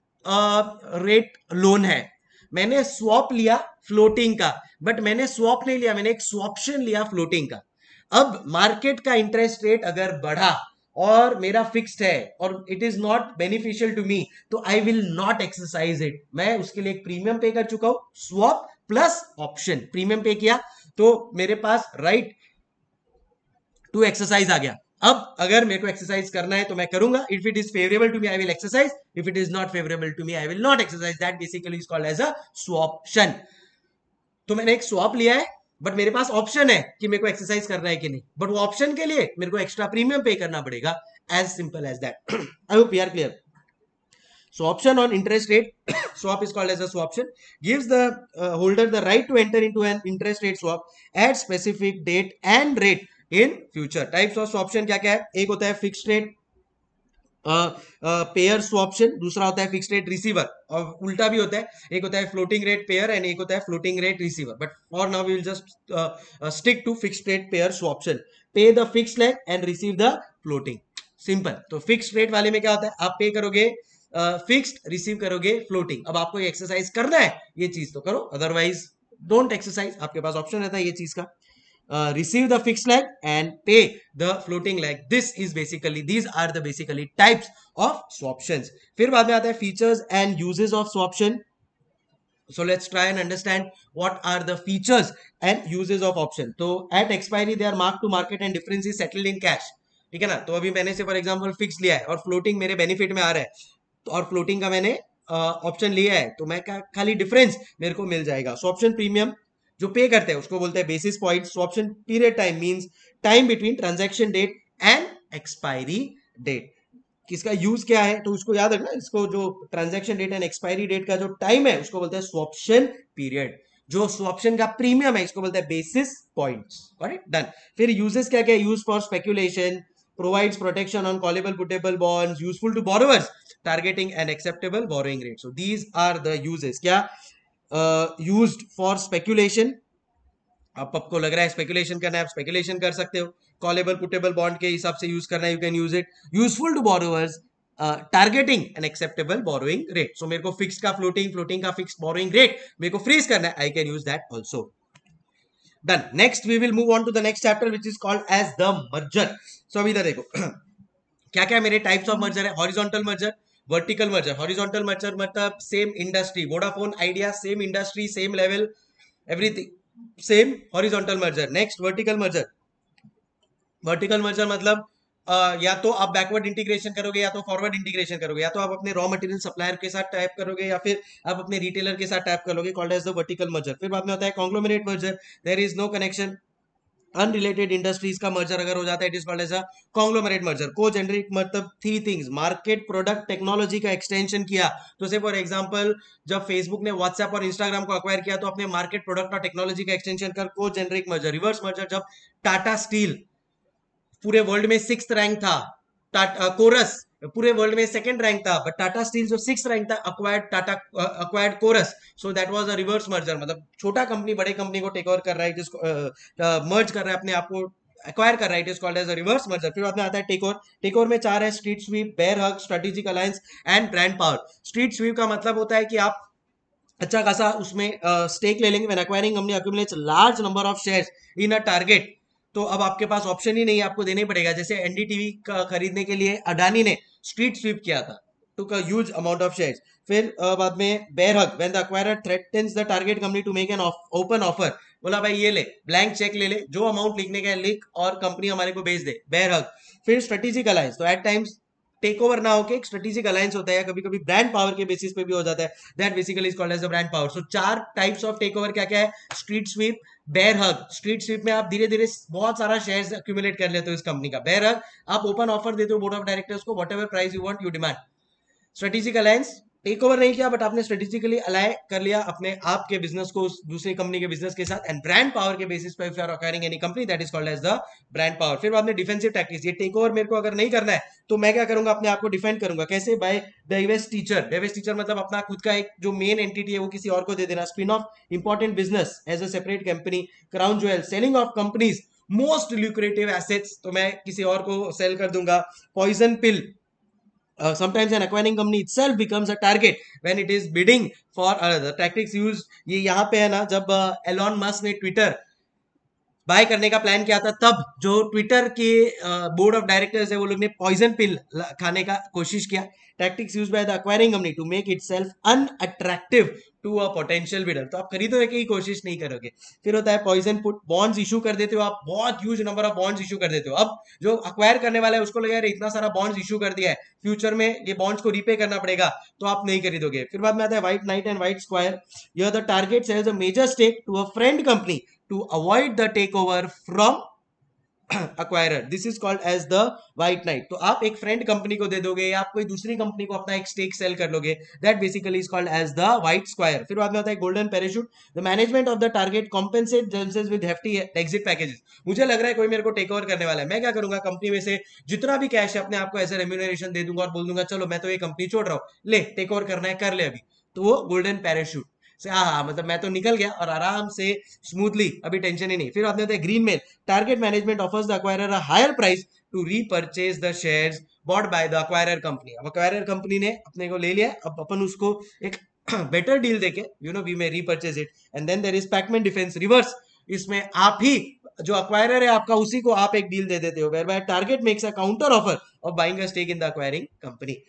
रेट लोन है, मैंने स्वैप लिया फ्लोटिंग का, बट मैंने स्वैप नहीं लिया, मैंने एक स्वैप्शन लिया फ्लोटिंग का। अब मार्केट का इंटरेस्ट रेट अगर बढ़ा और मेरा फिक्स्ड है और it is not beneficial to me, तो I will not exercise it. मैं उसके लिए एक प्रीमियम पे कर चुका हूं, स्वैप प्लस ऑप्शन, प्रीमियम पे किया तो मेरे पास राइट टू एक्सरसाइज आ गया। अब अगर मेरे को एक्सरसाइज करना है तो मैं करूंगा, if it is favourable to me I will exercise, if it is not favourable to me I will not exercise. That basically is called as a swaption. तो मैंने एक स्वैप लिया है बट मेरे पास ऑप्शन है कि मेरे को एक्सरसाइज करना है कि नहीं, बट वो ऑप्शन के लिए मेरे को एक्स्ट्रा प्रीमियम पे करना पड़ेगा। As simple as that. I hope you are clear. So option on interest rate swap is called as a swaption, gives the uh, holder the right to enter into an interest rate swap at specific date and rate in future. Types of swaption क्या क्या है? एक होता है fixed rate payer स्वैप्शन, दूसरा होता है fixed rate receiver, और उल्टा भी होता है, एक होता है फ्लोटिंग रेट पेयर एंड एक होता है floating rate receiver. But for now we will just stick to fixed rate payer swaption. Pay the fixed leg and receive the floating, simple. तो फिक्स्ड रेट वाले में क्या होता है? आप पे करोगे फिक्स्ड, uh, रिसीव करोगे फ्लोटिंग। अब आपको एक्सरसाइज करना है ये चीज तो करो, अदरवाइज डोंट एक्सरसाइज। आपके पास ऑप्शन रहता है ये चीज का, Uh, receive the fixed leg and pay the floating leg. This is basically, these are the basically types of swaptions. फिर बाद में आता है features and uses of swaption. So let's try and understand what are the features and uses of option. तो at expiry they are marked to market and difference is settled in cash. ठीक है ना? तो अभी मैंने से for example fix लिया है और फ्लोटिंग मेरे बेनिफिट में आ रहा है, तो और फ्लोटिंग का मैंने ऑप्शन uh, लिया है, तो मैं खाली डिफरेंस मेरे को मिल जाएगा। स्वैप्शन प्रीमियम जो पे करते हैं उसको बोलते हैं basis point. Swaption period time means time between transaction date and expiry date. किसका यूज क्या है? तो उसको याद रखना, इसको जो transaction date and expiry date का जो टाइम है उसको बोलते हैं स्वैप्शन पीरियड। जो स्वैप्शन का प्रीमियम है इसको बोलते हैं बेसिस पॉइंट्स। Alright, done. फिर यूजेस क्या क्या? Use for speculation, provides protection on callable puttable bonds, useful to borrowers, targeting an acceptable borrowing rate. So these are the uses. क्या? Uh, used for speculation, आप आपको लग रहा है speculation करना है, आप स्पेकुलेशन कर सकते हो। कॉलेबल पुटेबल बॉन्ड के हिसाब से यूज करना है, you can use it. Useful to borrowers, targeting an acceptable borrowing rate. So मेरे को फिक्स का फ्लोटिंग, फ्लोटिंग का फिक्स बोरोइंग रेट मेरे को फ्रीज करना है, I can use that also. Done. Next we will move on to the next chapter which is called as the merger. So अभी इधर देखो क्या क्या मेरे टाइप्स ऑफ मर्जर है। Horizontal merger, vertical merger. Horizontal merger मतलब same industry, Vodafone Idea same industry, same level, everything same, horizontal merger. Next vertical merger. Vertical merger मतलब Uh, या तो आप बैकवर्ड इंटीग्रेशन करोगे या तो फॉरवर्ड इंटीग्रेशन करोगे, या तो आप अपने रॉ मटेरियल सप्लायर के साथ टाइप करोगे या फिर आप अपने रिटेलर के साथ टाइप करोगे, called as the vertical merger. फिर बाद में होता है conglomerate merger, there is no connection unrelated industries का मर्जर अगर हो जाता है, it is called as a conglomerate merger. को जेनरिक मतलब three things, market, product, technology का एक्सटेंशन किया। तो से फॉर एग्जांपल जब फेसबुक ने व्हाट्सएप और इंस्टाग्राम को एक्वायर किया तो अपने मार्केट, प्रोडक्ट और टेक्नोलॉजी का एक्सटेंशन कर को जेनरिक मर्जर। रिवर्स मर्जर जब टाटा स्टील पूरे वर्ल्ड में सिक्स रैंक था, टाटा कोरस पूरे वर्ल्ड में सेकंड रैंक था, बट टाटा स्टील जो सिक्स रैंक था acquired Tata acquired Corus, so that was a reverse merger. मतलब छोटा कंपनी बड़े कंपनी को टेक ओवर कर रहा है, जिसको मर्ज कर रहा है, अपने आप को एक्वायर कर रहा है, it is called as a reverse merger. फिर बाद में आता है टेक ओवर। टेक ओवर में चार है, street sweep, bear hug, strategic alliance and brand power. Street sweep का मतलब होता है कि आप अच्छा खासा उसमें स्टेक uh, ले लेंगे। When acquiring company accumulates large number of shares in a target, तो अब आपके पास ऑप्शन ही नहीं है, आपको देना ही पड़ेगा। जैसे एनडीटीवी का खरीदने के लिए अडानी ने स्ट्रीट स्वीप किया था, took a huge amount of shares. फिर uh, बाद में bear hug, when the acquirer threatens the target company to make an open offer, बोला भाई ये ले ब्लैंक चेक ले ले, जो अमाउंट लिखने का है लिख और कंपनी हमारे को भेज दे, बेयर हग। फिर स्ट्रेटेजिक अलायंस, तो एट टाइम्स टेक ओवर ना होके एक स्ट्रेटेजिक अलायंस होता है, कभी कभी ब्रांड पावर के बेसिस पे भी हो जाता है, that basically is called as the brand power. So चार टाइप्स ऑफ टेक ओवर क्या क्या है? Street sweep, bear hug. Street sweep में आप धीरे धीरे बहुत सारा शेयर्स अक्यूमुलेट कर लेते हो इस कंपनी का। बेयर हग, आप ओपन ऑफर देते हो बोर्ड ऑफ डायरेक्टर्स को, whatever price you want you demand. Strategic alliance, take over नहीं किया बट आपने स्ट्रेटेजिकली अलाय कर लिया अपने आपके बिजनेस को उस दूसरी कंपनी के बिजनेस के साथ। एंड ब्रांड पावर के बेसिस पे if you are acquiring any company, that is called as the brand power. फिर बाद में डिफेंसिव टैक्टिक्स, ये टेक ओवर मेरे को अगर नहीं करना है तो मैं क्या करूंगा, अपने आप को डिफेंड करूंगा। कैसे? By divestiture. Divestiture मतलब अपना खुद का एक जो मेन एंटिटी है वो किसी और को दे देना। Spin off important business as a separate company. Crown jewel, selling off company's most lucrative assets, तो मैं किसी और को सेल कर दूंगा। Poison pill, Uh, sometimes an acquiring company itself becomes a target when it is bidding for uh, the tactics used। ये यहाँ पे है ना, जब एलॉन मस्क ने ट्विटर बाय करने का प्लान किया था, तब जो ट्विटर के बोर्ड ऑफ डायरेक्टर्स है वो लोग ने पॉइजन पिल खाने का कोशिश किया। Tactics used by the acquiring company to make itself unattractive to a potential bidder, तो आप खरीदने की कोशिश नहीं करोगे। फिर होता है पॉइजन पुट, बॉन्ड्स इशू कर देते हो आप, बहुत huge number of bonds issue कर देते हो। अब जो अक्वायर करने वाला है उसको लगा यार इतना सारा बॉन्ड्स इशू कर दिया है, फ्यूचर में ये बॉन्ड्स को रीपे करना पड़ेगा, तो आप नहीं खरीदोगे। फिर बाद में आता है white knight and white squire. यह the target sells a major stake to a friend company to avoid the takeover from acquirer, this is called as the white knight। तो आप एक फ्रेंड कंपनी को दे दोगे या आप कोई दूसरी कंपनी को अपना एक स्टेक सेल कर लोगे, that basically is called as the white squire. फिर बाद में होता है golden parachute, the management of the target compensate themselves with hefty exit packages. मुझे लग रहा है कोई मेरे को टेक ओवर करने वाला है, मैं क्या करूंगा, कंपनी में से जितना भी कैश है अपने आप को एज ए रेम्यूनरेशन दे दूंगा और बोल दूंगा चलो मैं तो ये कंपनी छोड़ रहा हूँ, ले टेक ओवर करना है कर ले अभी, तो वो गोल्डन पैराशूट से हाँ हाँ मतलब मैं तो निकल गया और आराम से स्मूथली, अभी टेंशन ही नहीं। फिर आते हैं greenmail, target management offers the acquirer a higher price to repurchase the shares bought by the acquirer company. अब एक्वायरर कंपनी ने अपने को ले लिया, अब अपन उसको एक बेटर डील देके you know we may repurchase it. And then there is Pacman defence reverse, इसमें आप ही जो एक्वायरर है आपका उसी को आप एक डील दे देते हो, whereby target makes a counter offer of buying a stake in the acquiring company.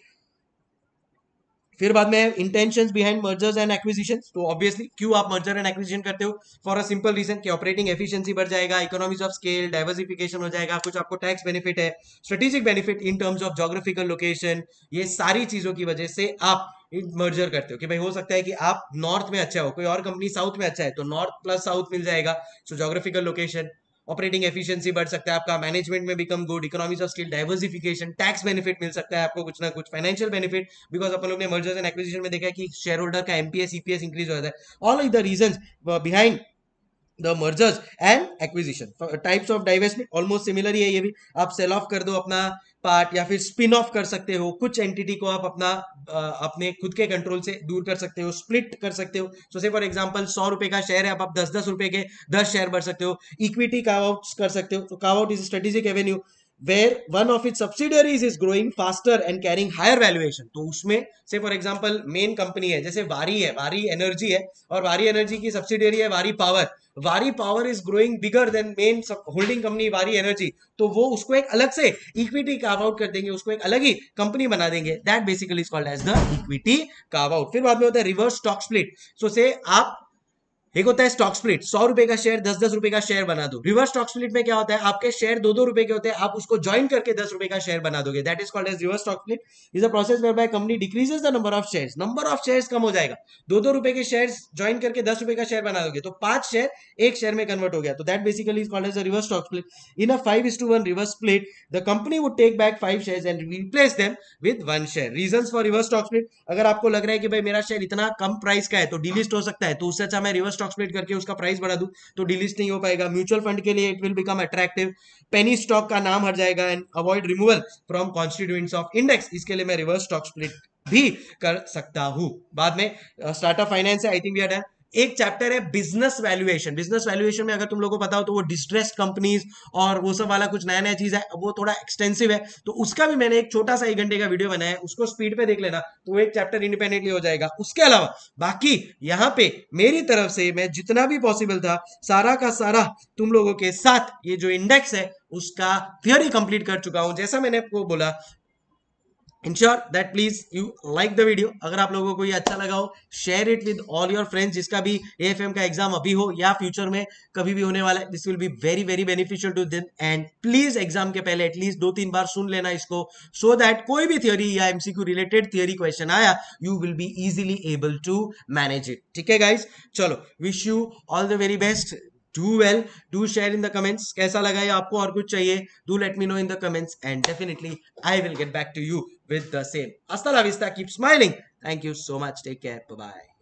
फिर बाद में intentions behind mergers and acquisitions, तो ऑब्वियसली क्यों आप मर्जर एंड एक्विजिशन करते हो? फॉर अ सिंपल रीजन कि ऑपरेटिंग एफिशिएंसी बढ़ जाएगा, इकोनॉमीज ऑफ स्केल, डाइवर्सिफिकेशन हो जाएगा, कुछ आपको टैक्स बेनिफिट है, strategic benefit in terms of geographical location, ये सारी चीजों की वजह से आप मर्जर करते हो कि भाई हो सकता है कि आप नॉर्थ में अच्छा हो, कोई और कंपनी साउथ में अच्छा है, तो नॉर्थ प्लस साउथ मिल जाएगा। So geographical location, operating efficiency बढ़ सकता है आपका, मैनेजमेंट में become good, economies of skill, diversification, tax benefit मिल सकता है आपको कुछ ना कुछ, फाइनेंशियल बेनिफिट, बिकॉज अपन लोग ने मर्जर्स एंड एक्विजिशन में देखा है कि शेयर होल्डर का एमपीएस ईपीएस इंक्रीज हो जाता है। All the reasons behind the mergers and acquisition. Types of divestment almost similar ही है, ये भी आप सेल ऑफ कर दो अपना पार्ट या फिर स्पिन ऑफ कर सकते हो, कुछ एंटिटी को आप अपना अपने खुद के कंट्रोल से दूर कर सकते हो, स्प्लिट कर सकते हो। सो से फॉर एग्जांपल सौ रुपए का शेयर है, अब आप दस दस रुपए के दस शेयर भर सकते हो, इक्विटी कार्व आउट कर सकते हो। तो carve out is strategic avenue where one of its subsidiaries is growing faster and carrying higher valuation। तो उसमें से फॉर एग्जांपल मेन कंपनी है जैसे वारी है, वारी एनर्जी है, और वारी एनर्जी की सब्सिडियरी है Waaree power, Waaree power is growing bigger than main holding company Waaree energy, तो वो उसको एक अलग से इक्विटी कार्व आउट कर देंगे, उसको एक अलग ही कंपनी बना देंगे, that basically is called as the equity carve out. फिर बाद में होता है रिवर्स स्टॉक स्प्लिट। सो से आप एक होता है स्टॉक स्प्लिट, सौ रुपए का शेयर दस दस रुपए का शेयर बना दो। रिवर्स स्टॉक स्प्लिट में क्या होता है, आपके शेयर दो दो रुपए के होते हैं, आप उसको ज्वाइन करके दस रुपए का शेयर बना दोगे। That is called as reverse stock split. Is a process whereby company decreases the number of shares, number of shares कम हो जाएगा। दो दो रुपए के शेयर ज्वाइन करके दस रुपए का शेयर बना दोगे तो पांच शेयर एक शेयर में कन्वर्ट हो गया, तो that basically is called as a reverse stock split. In a five is to one reverse split the company would take back five shares and replace them with one share. Reasons for reverse stock split, अगर आपको लग रहा है कि भाई मेरा share इतना कम price का है तो डिलिस्ट हो सकता है, तो उससे अच्छा मैं रिवर्स स्टॉक स्प्लिट करके उसका प्राइस बढ़ा दूं तो डिलिस्ट नहीं हो पाएगा। म्यूचुअल फंड के लिए it will become attractive, penny stock का नाम हट जाएगा and avoid removal from constituents of index, इसके लिए मैं रिवर्स स्टॉक स्प्लिट भी कर सकता हूं। बाद में स्टार्टअप फाइनेंस है, I think we are done. एक चैप्टर है बिजनेस वैल्यूएशन। बिजनेस वैल्यूएशन में अगर तुम लोगों को पता हो तो वो डिस्ट्रेस्ड कंपनीज और वो सब वाला कुछ नया नया चीज है, वो थोड़ा एक्सटेंसिव है, तो उसका भी मैंने एक छोटा सा एक घंटे का वीडियो बनाया है, उसको स्पीड पे देख लेना तो वो एक चैप्टर इंडिपेंडेंटली हो जाएगा। उसके अलावा बाकी यहाँ पे मेरी तरफ से मैं जितना भी पॉसिबल था सारा का सारा तुम लोगों के साथ ये जो इंडेक्स है उसका थियोरी कंप्लीट कर चुका हूं। जैसा मैंने आपको बोला, ensure that please you like the video. अगर आप लोगों को ये अच्छा लगा हो, share it with all your friends जिसका भी एएफएम का एग्जाम अभी हो या फ्यूचर में कभी भी होने वाला है। This will be very very beneficial to them and please exam के पहले एटलीस्ट दो तीन बार सुन लेना इसको, सो दैट कोई भी थियोरी या एमसीक्यू रिलेटेड थियोरी क्वेश्चन आया you will be easily able to manage it. ठीक है गाइज, चलो wish you all the very best. Do well, do share in the comments कैसा लगा ये आपको और कुछ चाहिए, do let me know in the comments and definitely I will get back to you with the same. Hasta la vista, keep smiling. Thank you so much, take care, bye bye.